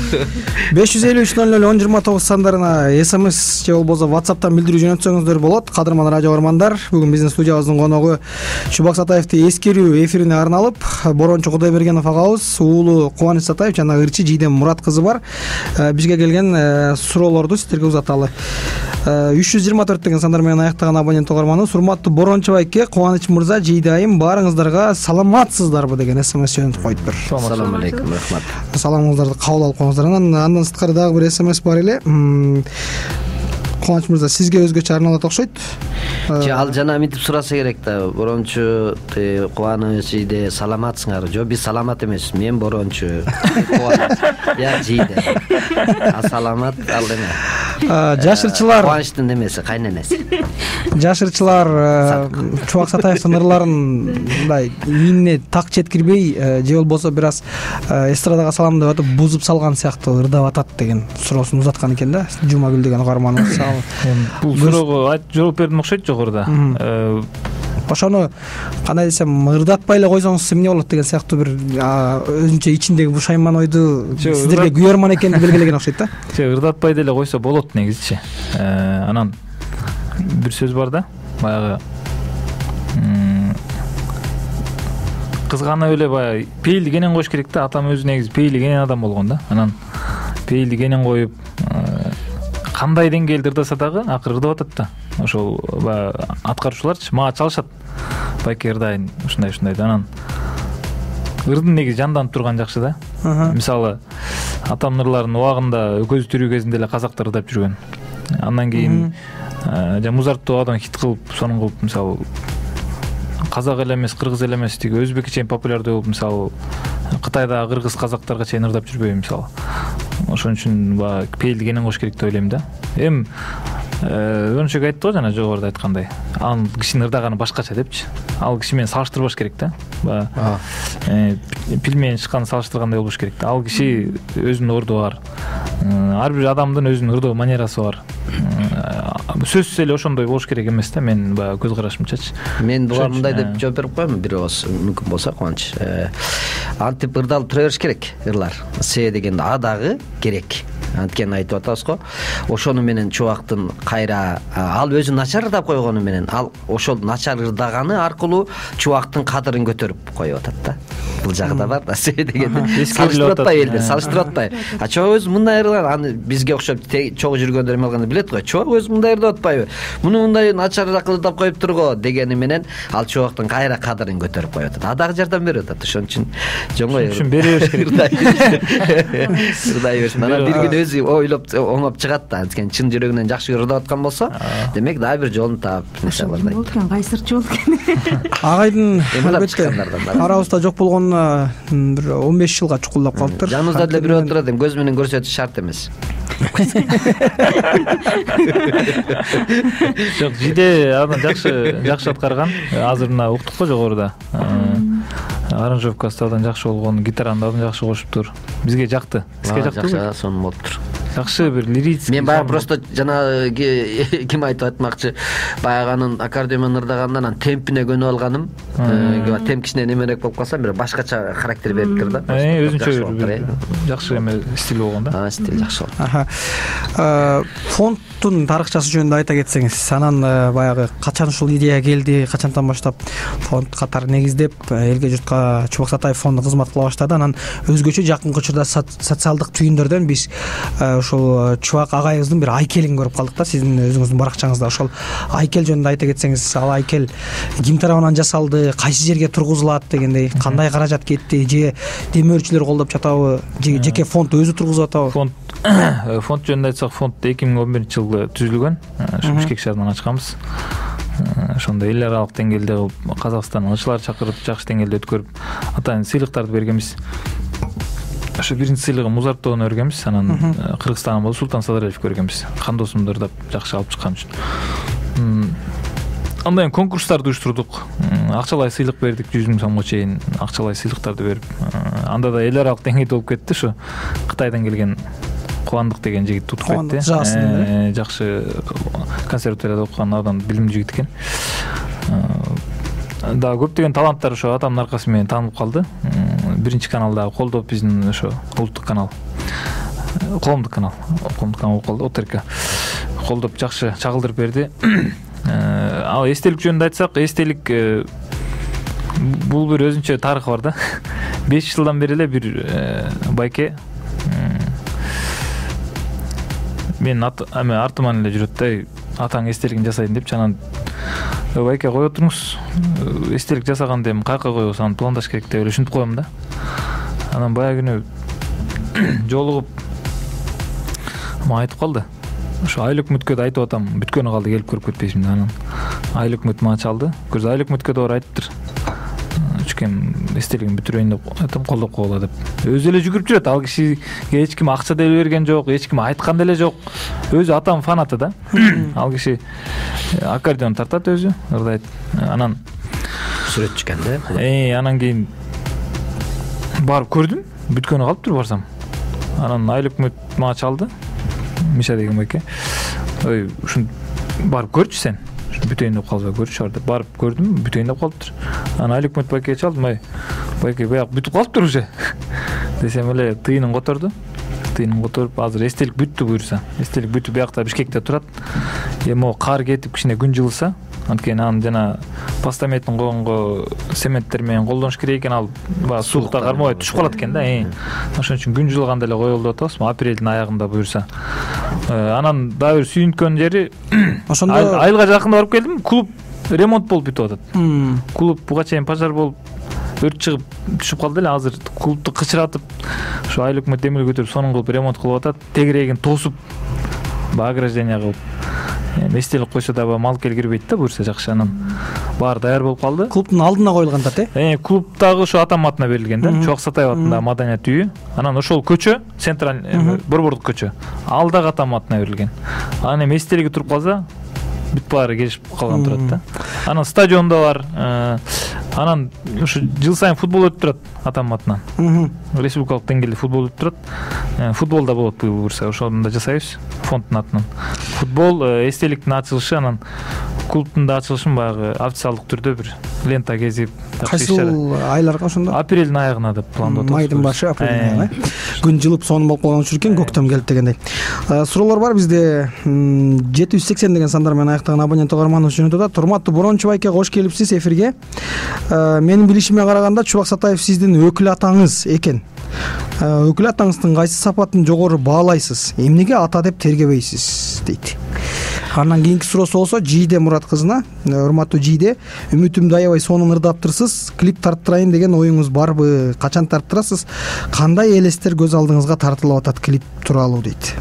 553001029 сандарына SMS же болбосо WhatsApp'тан билдирүү жөнөтсөңүздөр болот. Кадырман радио көрмандар, бүгүн биздин студиябыздын коногу Чубак Сатаевди эскерүү эфирине арналып, Борончу Кудайбергенов агабыз, уулу Кубаныч Сатаев жана ырчы Жийдем Мурат кызы бар. Бизге келген суроолорду сиздерге узаталы. 324 деген сандар менен аяктаган абонент угарманыбыз урматтуу Борончу байке, Кубаныч мырза, Жийдайым, баарыңыздарга саламатсыздарбы деген SMS жөнөтүп коюптур. Салам алейкум, рахмат. Саламыңыздарды кабыл алып коюңуздар. Андан сырткары дагы бир SMS бар эле. Кубаныч мырза, сизге өзгөчө арналат окшойт. Ал жана мынтип сураса керек да, Борончу, Кубаныч, Жийде саламатсыңар? Жок, биз саламат эмеспиз. Мен Борончу, Кубаныч, я Жийде. Саламат ал эме. Жашырчылар, Кубанычтын немеси, кайненеси. Жашырчылар Чубак Сатаевдин ырларын мындай ийине так жеткирбей, же болбосо бир аз эстрадага салам деп атып бузуп салган сыяктуу ырдап атат деген суроосун узаткан экен да. Жумагүл деген угарманыбыз. Бул суроого жооп бердим окшойт жогоруда. Ошону кандай десем, ырдатпай эле койсоңуз эмне болот деген сыяктуу бир өзүнчө ичиндеги бушайман ойду сиздерге күйөрман экенин белгилеген окшойт да. Ырдатпай деле койсо болот негизичи. Анан бир сөз бар да, баягы кызганып эле баягы пейилди кенен коюш керек да. Атам өзү негизи пейили кенен адам болгон да. Анан пейилди кенен коюп кандай деңгээлде ырдаса дагы акыры ырдап атат да. ошол баягы аткаруучуларчы мага чалышат. Байке ырдайын ушундай анан ырдын негизи жанданып турган жакшы да. Мисалы атам ырларын убагында көзү тирүү кезинде эле казактар ырдап жүргөн. Андан кийин Музартты адам хит кылып, сонун кылып, мисалы казак эле эмес, кыргыз эле эмес, тиги өзбекке чейин популярдуу болуп, мисалы Кытайда кыргыз казактарга чейин ырдап жүрбөйм, мисалы. Ошон үчүн баягы пейилди кенен кош керек деп ойлойм да. Эми Өншөк айтты го жана жогоруда айткандай. Анын кишинин ырдаганы башкача депчи. Ал киши менен салыштырбаш керек да. Пил менен чыкканды салыштыргандай болуш керек да. Ал киши өзүнүн орду бар. Ар бир адамдын өзүнүн ырдоо манерасы бар. Сөзсүз эле ошондой болуш керек эмес да, менин баягы көз карашымчачы. Мен буга мындай деп жооп берип коем, бир ооз мүмкүн болсо Кубаныч. Антип ырдалып тура бериш керек ырлар. Се дегенде а дагы керек. Анткени айтып атабыз го. Ошону менен чубактын кайра ал өзү начар ырдап койгону менен ал ошол начар ырдаганы аркылуу чубактын кадырын көтөрүп коюп атат да. Бул жагы да бар да. Се дегенде салыштырып атпайбы элдер, салыштырып атпайбы. Чоо өзү мындай ырдаган, аны бизге окшоп чогуу жүргөндөр эме кылганда билет го. Чоо өзү мындай ырдап атпайбы. Муну мындай начарыраак ырдап коюптур го дегени менен ал чубактын кайра кадырын көтөрүп коюп атат. А дагы жардам берип атат. Ошон үчүн жоңой бере бериш керек. Ырдай бериш. Мана бир күн өзү ойлоп оңоп чыгат да. Анткени чын жүрөгүнөн жакшы ырдап аткан болсо, демек дагы бир жолун таап нерсе кылат. Болду, кайсырчы болду экен. Агайдын арабызда жок болгонуна бир 15 жылга чукулдап калыптыр. Жаныбызда деле бирөө отурат, көз менен көрсөтүш шарт эмес. Жок, жиде анан жакшы аткарган. Азыр мына уктук го жогоруда. Аранжировкасы абдан жакшы болгон, гитараны абдан жакшы кошуптур. Бизге жакты. Сизге жактыбы? Жакшы, сонун болуптур. Жакшы бир лирический. Мен баягы просто жана ким айтып атмакчы, баягы анын аккордеон ырдагандан анын темпине көнүп алганым, темп кичине немерээк болуп калса, бир башкача характер бериптир да. Өзүнчө жакшы эме стиль болгон да. Стиль жакшы болду. Фонттун тарыхчасы жөнүндө айта кетсеңиз, анан баягы качан ушул идея келди, качантан баштап фонд катары негиздеп, элге журтка Чубак Сатаев фонду кызмат кыла баштады. Анан өзгөчө жакынкы учурда социалдык түйүндөрдөн биз ошол Чубак агайыбыздын бир айкелин көрүп калдык да, сиздин өзүңүздүн баракчаңызда. Ошол айкел жөнүндө айта кетсеңиз, ал айкел ким тарабынан жасалды, кайсы жерге тургузулат дегендей, кандай каражат кетти, же демөөрчүлөр колдоп жатабы, же жеке фонд өзү тургузуп атабы? Фонд жөнүндө айтсак, фонд 2011-жылы түзүлгөн. Бишкек шаарынан ачканбыз. Ошондо эл аралык деңгээлде кылып, Казакстандын ылчылары чакырып, жакшы деңгээлде өткөрүп, атайын сыйлыктарды бергенбиз. Ошо биринчи сыйлыгын Музартовну бергенбиз, анан Кыргызстандан болуп Султан Садараевге бергенбиз. Кандосумду ырдап жакшы алып чыккан үчүн. Андан кийин конкурстарды уюштурдук. Акчалай сыйлык бердик, 100 000 сомго чейин акчалай сыйлыктарды берип. Анда да эл аралык деңгээлде болуп кетти. Ошо Кытайдан келген Кубандык деген жигит утуп кетти. Жакшы консерваторияда окуган абдан билимдүү жигит экен. Да көптөгөн таланттар ошо атамдын аркасы менен таанылып калды. Биринчи каналда колдоп, биздин ошо улуттук канал, коомдук канал болуп калды, ОТРК колдоп жакшы чагылдырып берди. Ал эстелик жөнүндө айтсак, эстелик бул бир өзүнчө тарыхы бар да. 5 жылдан бери эле бир байке мен артыман эле жүрөт да, атаң эстелигин жасайын депчи. Анан байке кое туруңуз, эстелик жасаганда эми каяка коебуз, аны пландаш керек деп эле ушинтип коем да. Анан баягы күнү жолугуп айтып калды. Ошо Айлык Мүткөдө айтып атам, бүткөнү калды, келип көрүп кетпейсиңби? Анан Айлык Мүт мага чалды. Көрсө Айлык Мүткөдө бар айтыптыр. Чүкем эстелигин бүтүрөйүн деп айтам, колдоп койгула деп. Өзү эле жүгүрүп жүрөт. Ал кишиге эч ким акча деле берген жок, эч ким айткан деле жок. Өзү атам фанаты да. Ал киши аккордеон тартат, өзү ырдайт. Анан сүрөтчү экен да. Анан кийин барып көрдүм, бүткөнү калыптыр барсам. Анан Айлык Мүт мага чалды. Миша деген байке. Ой, ушун барып көрчү сен. Бүтөйүн деп калбай көрчү бар деп барып көрдүм, бүтөйүн деп калыптыр. Анан Айлык Мүт байке чалдым, байке баягы бүтүп калыптыр уже. Десем эле тыйынын которду. Тыйынын которуп, азыр эстелик бүттү буюрса. Эстелик бүтүп биякта Бишкекте турат. Эми кар кетип кичине күн жылыса, анткени анын жана постаментин койгонго цементтер менен колдонуш керек экен, ал баягы суукта кармабай түшүп калат экен да. Ошон үчүн күн жылганда эле коелу деп атабыз. Апрелдин аягында буюрса. Анан дагы бир сүйүнткөн жери ошондо айылга жакында барып келдим, клуб ремонт болуп бүтүп атат. Клуб буга чейин пожар болуп өрт чыгып түшүп калды эле, азыр клубду кычыратып ушу айыл өкмөт демир көтөрүп сонун кылып ремонт кылып атат. Тегерегин тосуп ограждение кылып эстелик койсо дагы малкел кирбейт да, буюрса жакшы. Анан баары даяр болуп калды. клубдун алдына коюлган да клуб дагы ошо атам атына берилген да, Чубак Сатаев атындагы маданият үйү. Анан ошол көчө, центральный борбордук көчө, ал дагы атам атына берилген. Анан эми эстелиги туруп калса бүт баары келишип калган турат да. Анан стадион да бар. Анан ушу жыл сайын футбол өтүп турат атам атынан. Республикалык деңгээлде футбол өтүп турат. Футбол да болот буюрса, ошону да жасайбыз фонддун атынан. Футбол, эстеликтин ачылышы, анан клубдун да ачылышын баягы официалдык түрдө бир лента кезип. Кайсыл айларга ошондо? Апрелдин аягына деп пландап атабыз. Майдын башы, апрелдин аягы. Күн жылып сонун болуп калган үчүн экен, көктөм келип дегендей. Суроолор бар бизде. 780 деген сандар менен аяктаган абонент угарманыбыз жөнөтүп атат. Урматтуу Борончу байке, кош келипсиз эфирге. Менин билишиме караганда Чубак Сатаев сиздин өкүл атаңыз экен. Өкүл атаңыздын кайсы сапатын жогору баалайсыз? Эмнеге ата деп тергебейсиз дейт. Андан кийинки суроосу болсо Жийде Мурат кызына. Урматтуу Жийде, үмүтүмдү аябай сонун ырдаптырсыз. Клип тарттырайын деген оюңуз барбы? Качан тарттырасыз? Кандай элестер көз алдыңызга тартылып атат клип тууралуу дейт.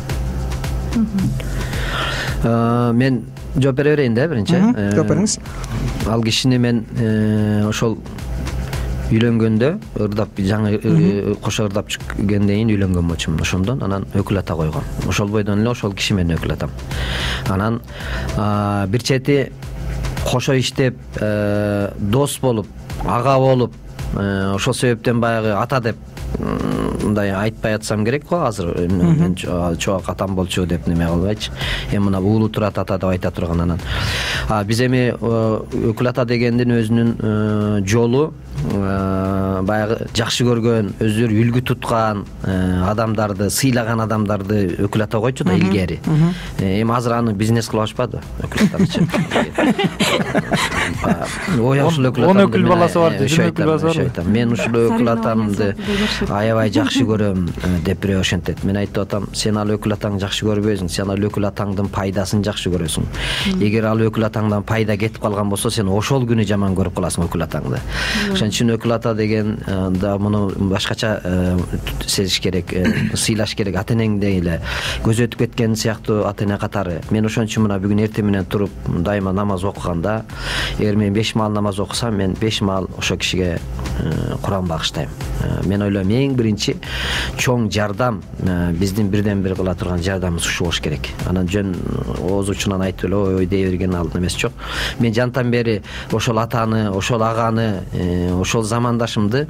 Мен жооп бере берейин да биринчи. Жооп бериңиз. Ал кишини мен ошол үйлөнгөндө ырдап, жаңы кошо ырдап чыккенден кийин үйлөнгөн болчумун. Ошондон анан өкүл ата койгом. Ошол бойдон эле ошол киши менин өкүл атам. Анан бир чети кошо иштеп, дос болуп, ага болуп, ошол себептен баягы ата деп мындай айтпай атсам керек го. Азыр мен чоак атам болчу деп неме кылбайчы. Эми мына уулу турат ата деп айта турган. Анан биз эми өкүл ата дегендин өзүнүн жолу баягы жакшы көргөн, өздөрү үлгү туткан адамдарды, сыйлаган адамдарды өкүл ата койчу да илгери. Эми азыр аны бизнес кылып ашпады өкүл атачы. Ой, ушул өкүл ата. 10 өкүл баласы бар, 20 өкүл баласы бар. Мен ушул өкүл атамды аябай жакшы көрөм деп бирөө ошентет. Мен айтып атам, сен ал өкүл атаңды жакшы көрбөйсүң, сен ал өкүл атаңдын пайдасын жакшы көрөсүң. Эгер ал өкүл атаңдан пайда кетип калган болсо, сен ошол күнү жаман көрүп каласың өкүл атаңды. Ошон үчүн өкүл ата деген да муну башкача сезиш керек, сыйлаш керек. Ата энеңдей эле көзөтүп кеткен сыяктуу ата эне катары. Мен ошон үчүн мына бүгүн эртең менен туруп дайыма намаз окуганда, эгер мен 5 маал намаз окусам, мен 5 маал ошо кишиге Куран багыштайм. Мен ойлойм, эң биринчи чоң жардам, биздин бирден бир кыла турган жардамыбыз ушу болуш керек. Анан жөн ооз учунан айтып эле ой дей берген ал эмес жок. Мен жантан бери ошол атаны, ошол аганы, ошол замандашымды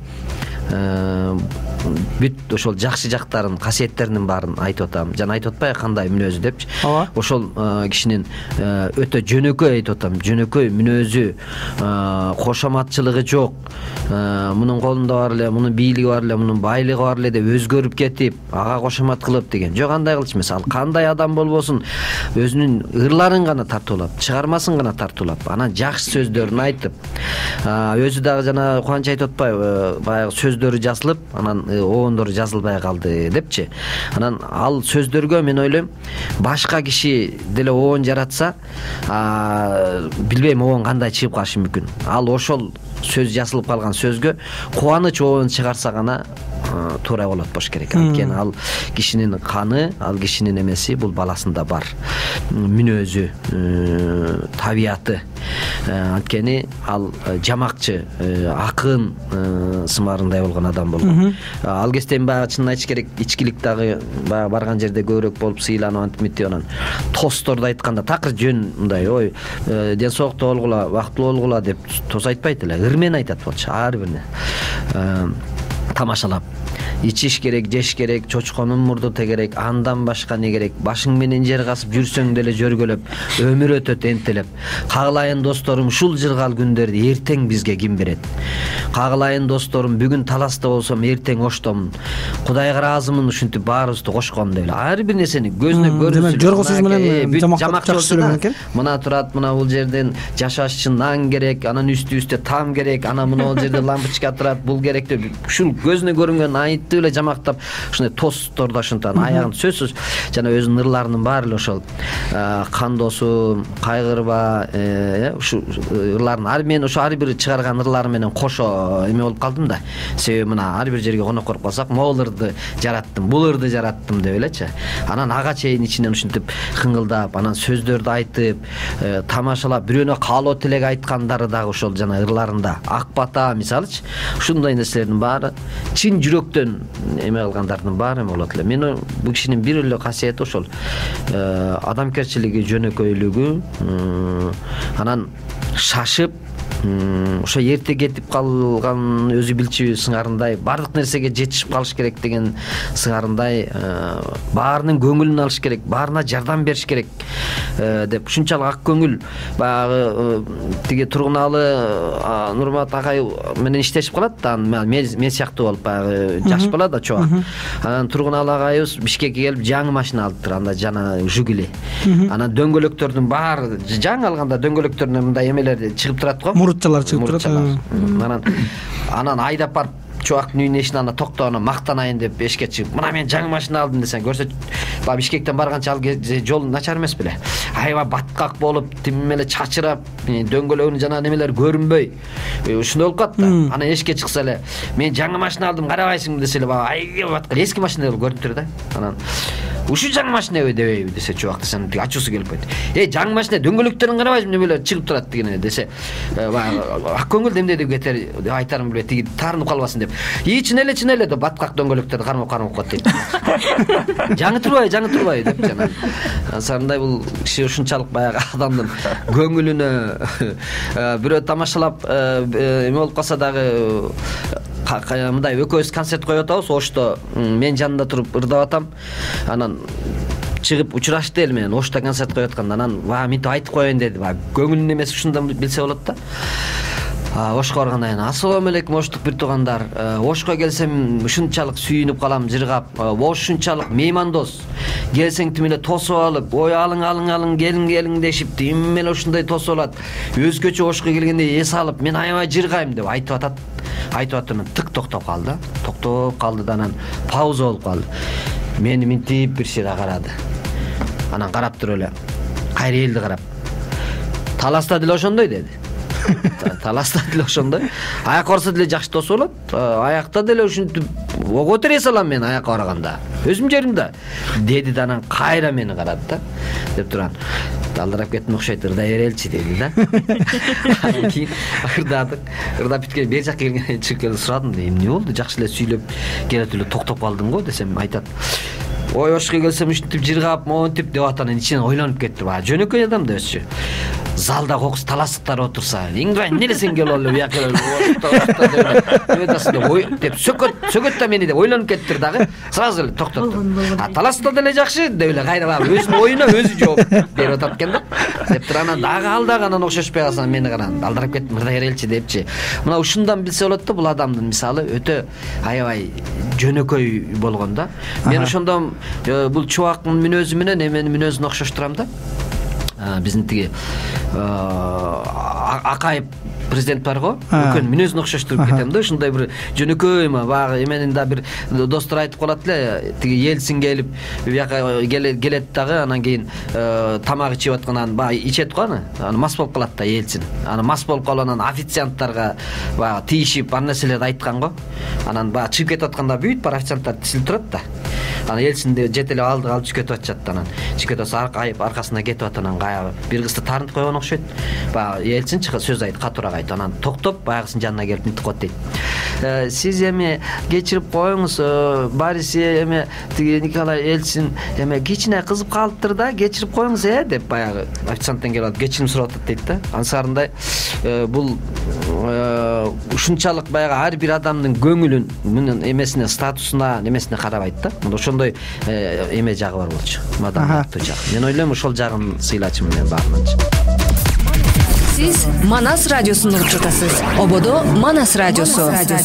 бүт ошол жакшы жактарын, касиеттеринин баарын айтып атам. Жана айтып атпайбы кандай мүнөзү депчи. Ошол кишинин өтө жөнөкөй айтып атам, жөнөкөй мүнөзү, кошоматчылыгы жок. Мунун колунда бар эле, мунун бийлиги бар эле, мунун байлыгы бар эле деп өзгөрүп кетип, ага кошомат кылып деген. Жок, андай кылчу эмес. Ал кандай адам болбосун, өзүнүн ырларын гана тартуулап, чыгармасын гана тартуулап, анан жакшы сөздөрүн айтып, өзү дагы жана Кубанч айтып атпайбы, баягы сөздөрү жазылып, анан оондору жазылбай калды депчи. Анан ал сөздөргө мен ойлойм, башка киши деле оон жаратса, билбейм оон кандай чыгып калышы мүмкүн. Ал ошол сөз жазылып калган сөзгө кубаныч оон чыгарса гана туура болот болуш керек. Анткени ал кишинин каны, ал кишинин эмеси бул баласында бар. Мүнөзү, табияты. Анткени ал жамакчы, акын сымарындай болгон адам болгон. Ал кезде баягы чынын айтыш керек, ичкилик дагы баягы барган жерде көбүрөөк болуп, сыйланып антип анан тостторду айтканда такыр жөн мындай ой, ден соолуктуу болгула, бактылуу болгула деп тоз айтпайт эле, ырмен айтат болчу ар бирине. Тамашалап ичиш керек, жеш керек, чочконун мурду тегерек, андан башка не керек? Башың менен жер касып жүрсөң деле жөргөлөп, өмүр өтөт энтелеп. Кагылайын досторум, ушул жыргал күндөрдү эртең бизге ким берет? Кагылайын досторум, бүгүн таласта болсом, эртең оштомун. Кудайга ыраазымын ушинтип баарыбызды кошкон деп эле. Ар бир нерсени көзүнө көрүнүп, жорго сөз менен жамактап жакшы сүйлөгөн экен. Мына турат, мына бул жерден жашаш үчүн нан керек, анан үстү-үстү там керек, анан мына бул жерде лампочка турат, бул керек деп ушул көзүнө көрүнгөн кантип эле жамактап ушундай тостторду ушунтан аягын сөзсүз жана өзүнүн ырларынын баары эле ошол кандосум кайгырба ушу ырлардын мен ошо ар бир чыгарган ырлары менен кошо эме болуп калдым да. Себеби мына ар бир жерге конок коруп калсак могул ырды жараттым, бул ырды жараттым деп элечи. Анан ага чейин ичинен ушинтип кыңгылдап, анан сөздөрдү айтып, тамашалап, бирөөнө каалоо тилек айткандары дагы ошол жана ырларында. Ак бата мисалычы, ушундай нерселердин баары чын жүрөктөн эме кылгандардын баары эме болот эле. Мен бул кишинин бир эле касиети ошол адамгерчилиги, жөнөкөйлүгү, анан шашып ошо эрте кетип калган өзү билчү сыңарындай баардык нерсеге жетишип калыш керек деген сыңарындай баарынын көңүлүн алыш керек, баарына жардам бериш керек деп ушунчалык ак көңүл баягы тиги Тургуналы Нурмат агай менен иштешип калат да. Мен сыяктуу болуп баягы жаш бала да чоба. Анан Тургуналы агайыбыз Бишкекке келип жаңы машина алдыптыр, анда жана Жигули. Анан дөңгөлөктөрдүн баары жаңы алганда дөңгөлөктөрүнөн мындай эмелер чыгып турат го. Мурутчалар чыгып турат. Анан айдап барып чубактын үйүнүн эшигин анда токтогоно мактанайын деп эшикке чыгып, мына мен жаңы машина алдым десең, көрсө баягы Бишкектен барганча ал жол начар эмес беле. Аябай баткак болуп, тим эле чачырап, дөңгөлөгүнүн жана немелер көрүнбөй. Ушундай болуп калат да. Анан эшикке чыкса эле, мен жаңы машина алдым, карабайсыңбы десе эле, баягы баткак эски машина болуп көрүнүп тур да. Анан ушу жаңы машинабы дебейби десе чубак десем, тиги ачуусу келип койт. Жаңы машина дөңгөлөктөрүн карабайсыңбы немелер чыгып турат дегене десе, баягы ак көңүл эмне деп кетер деп айтарым билбейт, тиги таарынып калбасын деп. Чын эле деп баткак дөңгөлөктөрдү кармап коет дейт. Жаңы турбай деп жана. Ансарындай бул киши ушунчалык баягы адамдын көңүлүнө бирөө тамашалап эме болуп калса дагы мындай экөөбүз концерт коюп атабыз, Ошто мен жанында туруп ырдап атам. Анан чыгып учурашты эл менен Ошто концерт коюп атканда, анан мынтип айтып коеюн деди. Көңүлүнүн эмеси ушундан билсе болот да. Ошко баргандан кийин ассалому алейкум оштук бир туугандар. Ошко келсем ушунчалык сүйүнүп калам жыргап. Ушунчалык меймандос. Келсең тим эле тосуп алып, ой алың келиң дешип, тим эле ушундай тосуп алат. Өзгөчө Ошко келгенде эс алып, мен аябай жыргайм деп айтып атат. Айтып атырмын, тык токтоп калды. Токтоп калды да анан пауза болуп калды. Мени минтип бир шире карады. Анан карап туруп эле кайра элди карап. Таласта деле ошондой деди. Таласта деле ошондой. Аякка барса деле жакшы тосуп болот. Аякта деле ушинтип ого терес алам мен аякка барганда. Өзүм жеримде деди да анан кайра мени карады да. Деп турган. Далдырап кеттим окшойт, ырдай береличи деди да. Анан кийин ырдап бүткөн бери жакка келгенде чыгып келип сурадым, эмне болду? Жакшы эле сүйлөп келет эле токтоп калдың го десем, айтат. Ой Ошко келсем ушинтип жыргап, монтип деп атанын ичинен ойлонуп кеттим. Жөнөкөй адам да өзчү. Залда кокус таластыктар отурса, эмне эле сен келип алып бияка ой деп сөкөт да мени деп ойлонуп кеттир дагы. Сразу эле токтотту. Таласта деле жакшы деп эле кайра барып өзүнүн оюна өзү жооп берип атат экен да. Деп тур анан дагы анан окшошпой калсам мени каран алдырап кеттим, ырдай береличи депчи. Мына ушундан билсе болот да, бул адамдын мисалы өтө аябай жөнөкөй болгон да. Мен ошондо бул чубактын мүнөзү менен эменин мүнөзүн окшоштурам да. Биздин тиги Акаев президент бар го, өкөн мүнөзүн окшоштуруп кетем да. Ушундай бир жөнөкөй баягы эменин да бир достор айтып калат эле, тиги Ельцин келип бияка келет дагы, анан кийин тамак ичип аткандан баягы ичет го аны мас болуп калат да Ельцин. Анан мас болуп калып анан официанттарга баягы тийишип ар нерселерди айткан го. Анан баягы чыгып кетип атканда бүт бар официанттар тизилип турат да. Анан Ельцинди жете эле алдыга алып чыгып кетип атышат да. Анан чыгып кетип атса аркасына кетип атат, анан баягы бир кызды таарынтып койгон окшойт. Баягы Ельцин сөз айтты, катуураак айтты. Анан токтоп баягысынын жанына келип мынтип коет дейт. Сиз эми кечирип коюңуз, Борис эми тиги Николай Ельцин эми кичине кызып калыптыр да, кечирип коюңуз деп баягы официанттан келип кечирим сурап атат дейт да. Ансарындай бул ушунчалык баягы ар бир адамдын көңүлүн эмесине, статусуна, немесине карабайт да. Ошондой эме жагы бар болчу. Маданияттуу жагы. Мен ойлойм ошол жагын сыйлачумун мен баарынан. Сиз Манас радиосун угуп жатасыз. Ободо Манас радиосу.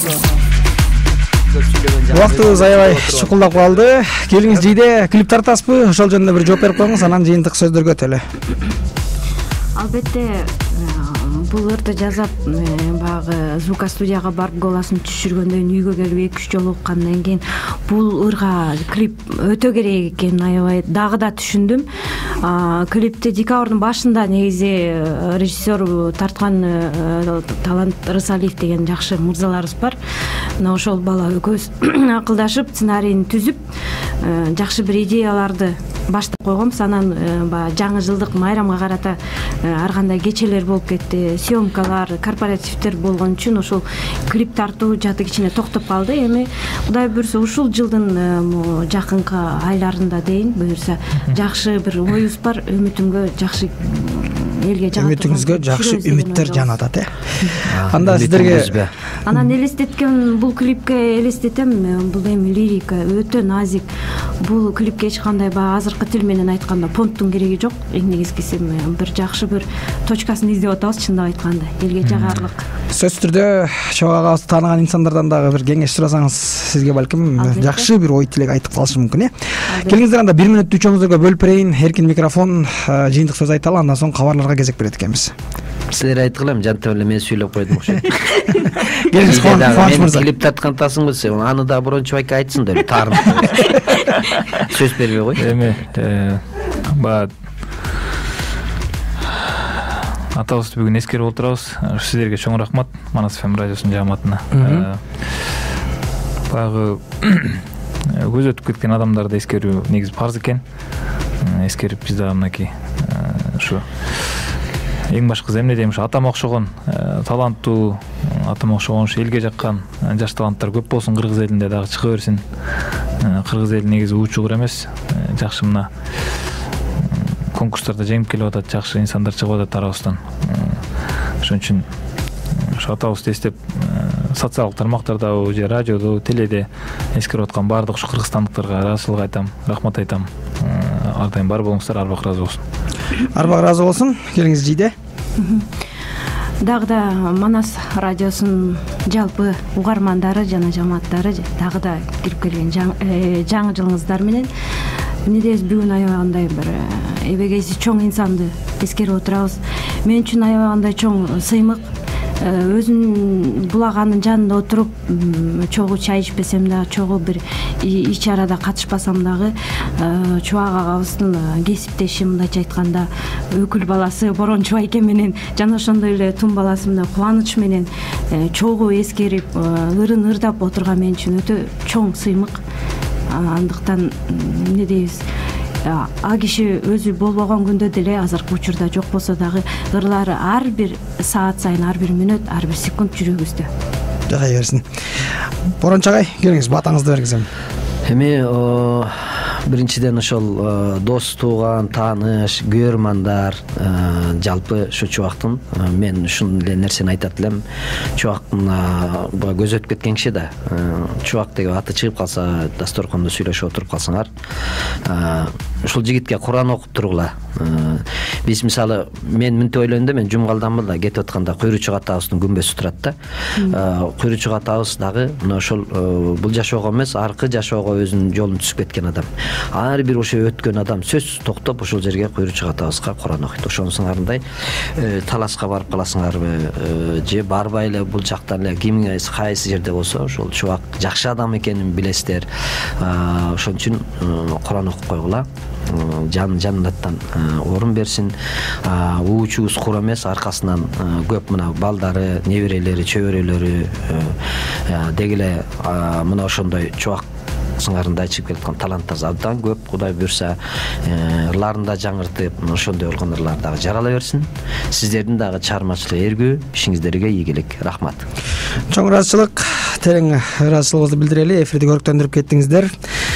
Убактыбыз аябай чукулдап калды. Келиңиз жийде клип тартасызбы? Ошол жөнүндө бир жооп берип коюңуз, анан жыйынтык сөздөргө өтөлү. Албетте бул ырды жасап баягы звукостудияга барып голосын түшүргөндөн кийин үйгө келип 2-3 жолу уккандан кийин бул ырга клип өтө керек экенин аябай дагы да түшүндүм. Клипти декабрдын башында негизи режиссер тарткан Талант Рысалиев деген жакшы мырзаларыбыз бар. Мына ошол бала экөөбүз акылдашып сценарийин түзүп жакшы бир идеяларды баштап койгонбуз. Анан баягы жаңы жылдык майрамга карата ар кандай кечелер болуп кетти, съемкалар, корпоративдер болгон үчүн ошол клип тартуу жаты кичине токтоп калды. Эми Кудай буюрса ушул жылдын жакынкы айларында дейин буюрса жакшы бир оюбуз бар. Үмүтүмгө жакшы элге жана үмүтүңүзгө жакшы үмүттөр жанат атат. Анда сиздерге анан элестеткен бул клипке элестетем. Бул эми лирика өтө назик. Бул клипке эч кандай баягы азыркы тил менен айтканда понттун кереги жок. Эң негизгиси бир жакшы бир точкасын издеп атабыз, чындап айтканда элге жагарлык. Сөзсүз түрдө Чобак агабызды тааныган инсандардан дагы бир кеңеш сурасаңыз сизге балким жакшы бир ой тилек айтып калышы мүмкүн. Келиңиздер, анда 1 мүнөттү үчөөңүздөргө бөлүп берейин. Эркин микрофон, жыйынтык сөз айталы, андан соң кабарларга кезек берет экенбиз. Силер айткыла, жантып эле мен сүйлөп койдум окшойт. Келиңиз, Кубаныч мырза. Клип тарткантасыңбыз, аны да Бурончу байке айтсын деп таарынып. Сөз бербей кой. Эми баягы атабызды бүгүн эскерип отурабыз. Сиздерге чоң рахмат, Манас ФМ радиосунун жааматына. Баягы көз өтүп кеткен адамдарды эскерүү негизи парз экен. Эскерип биз дагы мынакей ушу эң башкысы эмне дейм, ушу атама окшогон таланттуу, атама окшогон ушу элге жаккан жаш таланттар көп болсун, кыргыз элинде дагы чыга берсин. Кыргыз эли негизи уучугур эмес, жакшы мына конкурстарда жеңип келип атат, жакшы инсандар чыгып атат арабыздан. Ошон үчүн ушу атабызды эстеп социалдык тармактарда же радиодо, теледе эскерип аткан баардык ушу кыргызстандыктарга ыраазычылык айтам, рахмат айтам. Ар дайым бар болуңуздар, арбак ыраазы болсун. Арбак ыраазы болсун. Келиңиз жийде. Дагы да Манас радиосунун жалпы угармандары жана жамааттары дагы да кирип келген жаңы жылыңыздар менен эмне дейбиз, бүгүн аябагандай бир эбегейси чоң инсанды эскерип отурабыз. Мен үчүн аябагандай чоң сыймык. Өзүн булаганын жанында отуруп чогуу чай ичпесем дагы, чогуу бир ич-чарада катышпасам дагы Чубак агабыздын кесиптеши, мындайча айтканда өкүл баласы Борончу байке менен жана ошондой эле тун баласы мына Кубаныч менен чогуу эскерип ырын ырдап отурган мен үчүн өтө чоң сыймык. Андыктан эмне дейбиз, а киши өзү болбогон күндө деле азыркы учурда жок болсо дагы ырлары ар бир саат сайын, ар бир мүнөт, ар бир секунд жүрөгүбүздө. Жагай берсин. Борончу агай, келиңиз, батаңызды бергизем. Эми биринчиден ошол дос, тууган, тааныш, көрмандар, жалпы ушу Чубактын мен ушул эле нерсени айтат элем. Чубак көз өтүп кеткен киши да. Чубак деген аты чыгып калса, дасторкондо сүйлөшүп отуруп калсаңар, ушул жигитке Куран окуп тургула. Биз мисалы мен мынтип ойлойм да, мен жумгалданмын да, кетип атканда Куйручук атабыздын күмбөзү турат да. Куйручук атабыз дагы мына ошол бул жашоого эмес, аркы жашоого өзүнүн жолун түзүп кеткен адам. Ар бир ошо өткөн адам сөзсүз токтоп ошол жерге Куйручук атабызга Куран окуйт. Ошонусуңарындай таласка барып каласыңарбы же барбай эле бул жактан эле кимиңиз кайсы жерде болсо ошол Чубак жакшы адам экенин билесиздер. Ошон үчүн Куран окуп койгула. Жаннаттан орун берсин. Уучубуз кур эмес, аркасынан көп мына балдары, неберелери, чөбөрөлөрү дегиле мына ошондой Чубак сыңарында чыгып келаткан таланттар абдан көп. Кудай буюрса ырларын да жаңыртып, ошондой болгон ырлар дагы жарала берсин. Сиздердин дагы чыгармачылык эргүү, ишиңиздерге ийгилик. Рахмат. Чоң ыраазычылык, терең ыраазычылыгыбызды билдирели. Эфирди көрктөндүрүп кеттиңиздер.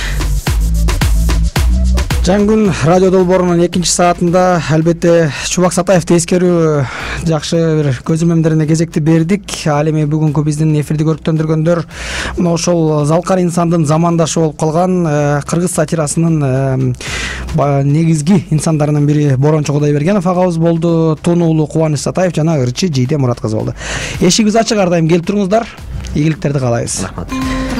Жаңгүн радио долбоорунун 2 саатында албетте Чубак Сатаевди эскерүү жакшы бир көзөмөлдөрүнө кезекти бердик. Ал эми бүгүнкү биздин эфирди көрктөндүргөндөр мына ошол залкар инсандын замандашы болуп калган кыргыз сатирасынын негизги инсандарынын бири Борончу Кудайбергенов агабыз болду. Тунуулуу Кубаныч Сатаев жана ырчы Жийде Мурат кызы болду. Эшигибиз ачык, ар дайым келип туруңуздар. Ийгиликтерди каалайбыз. Рахмат.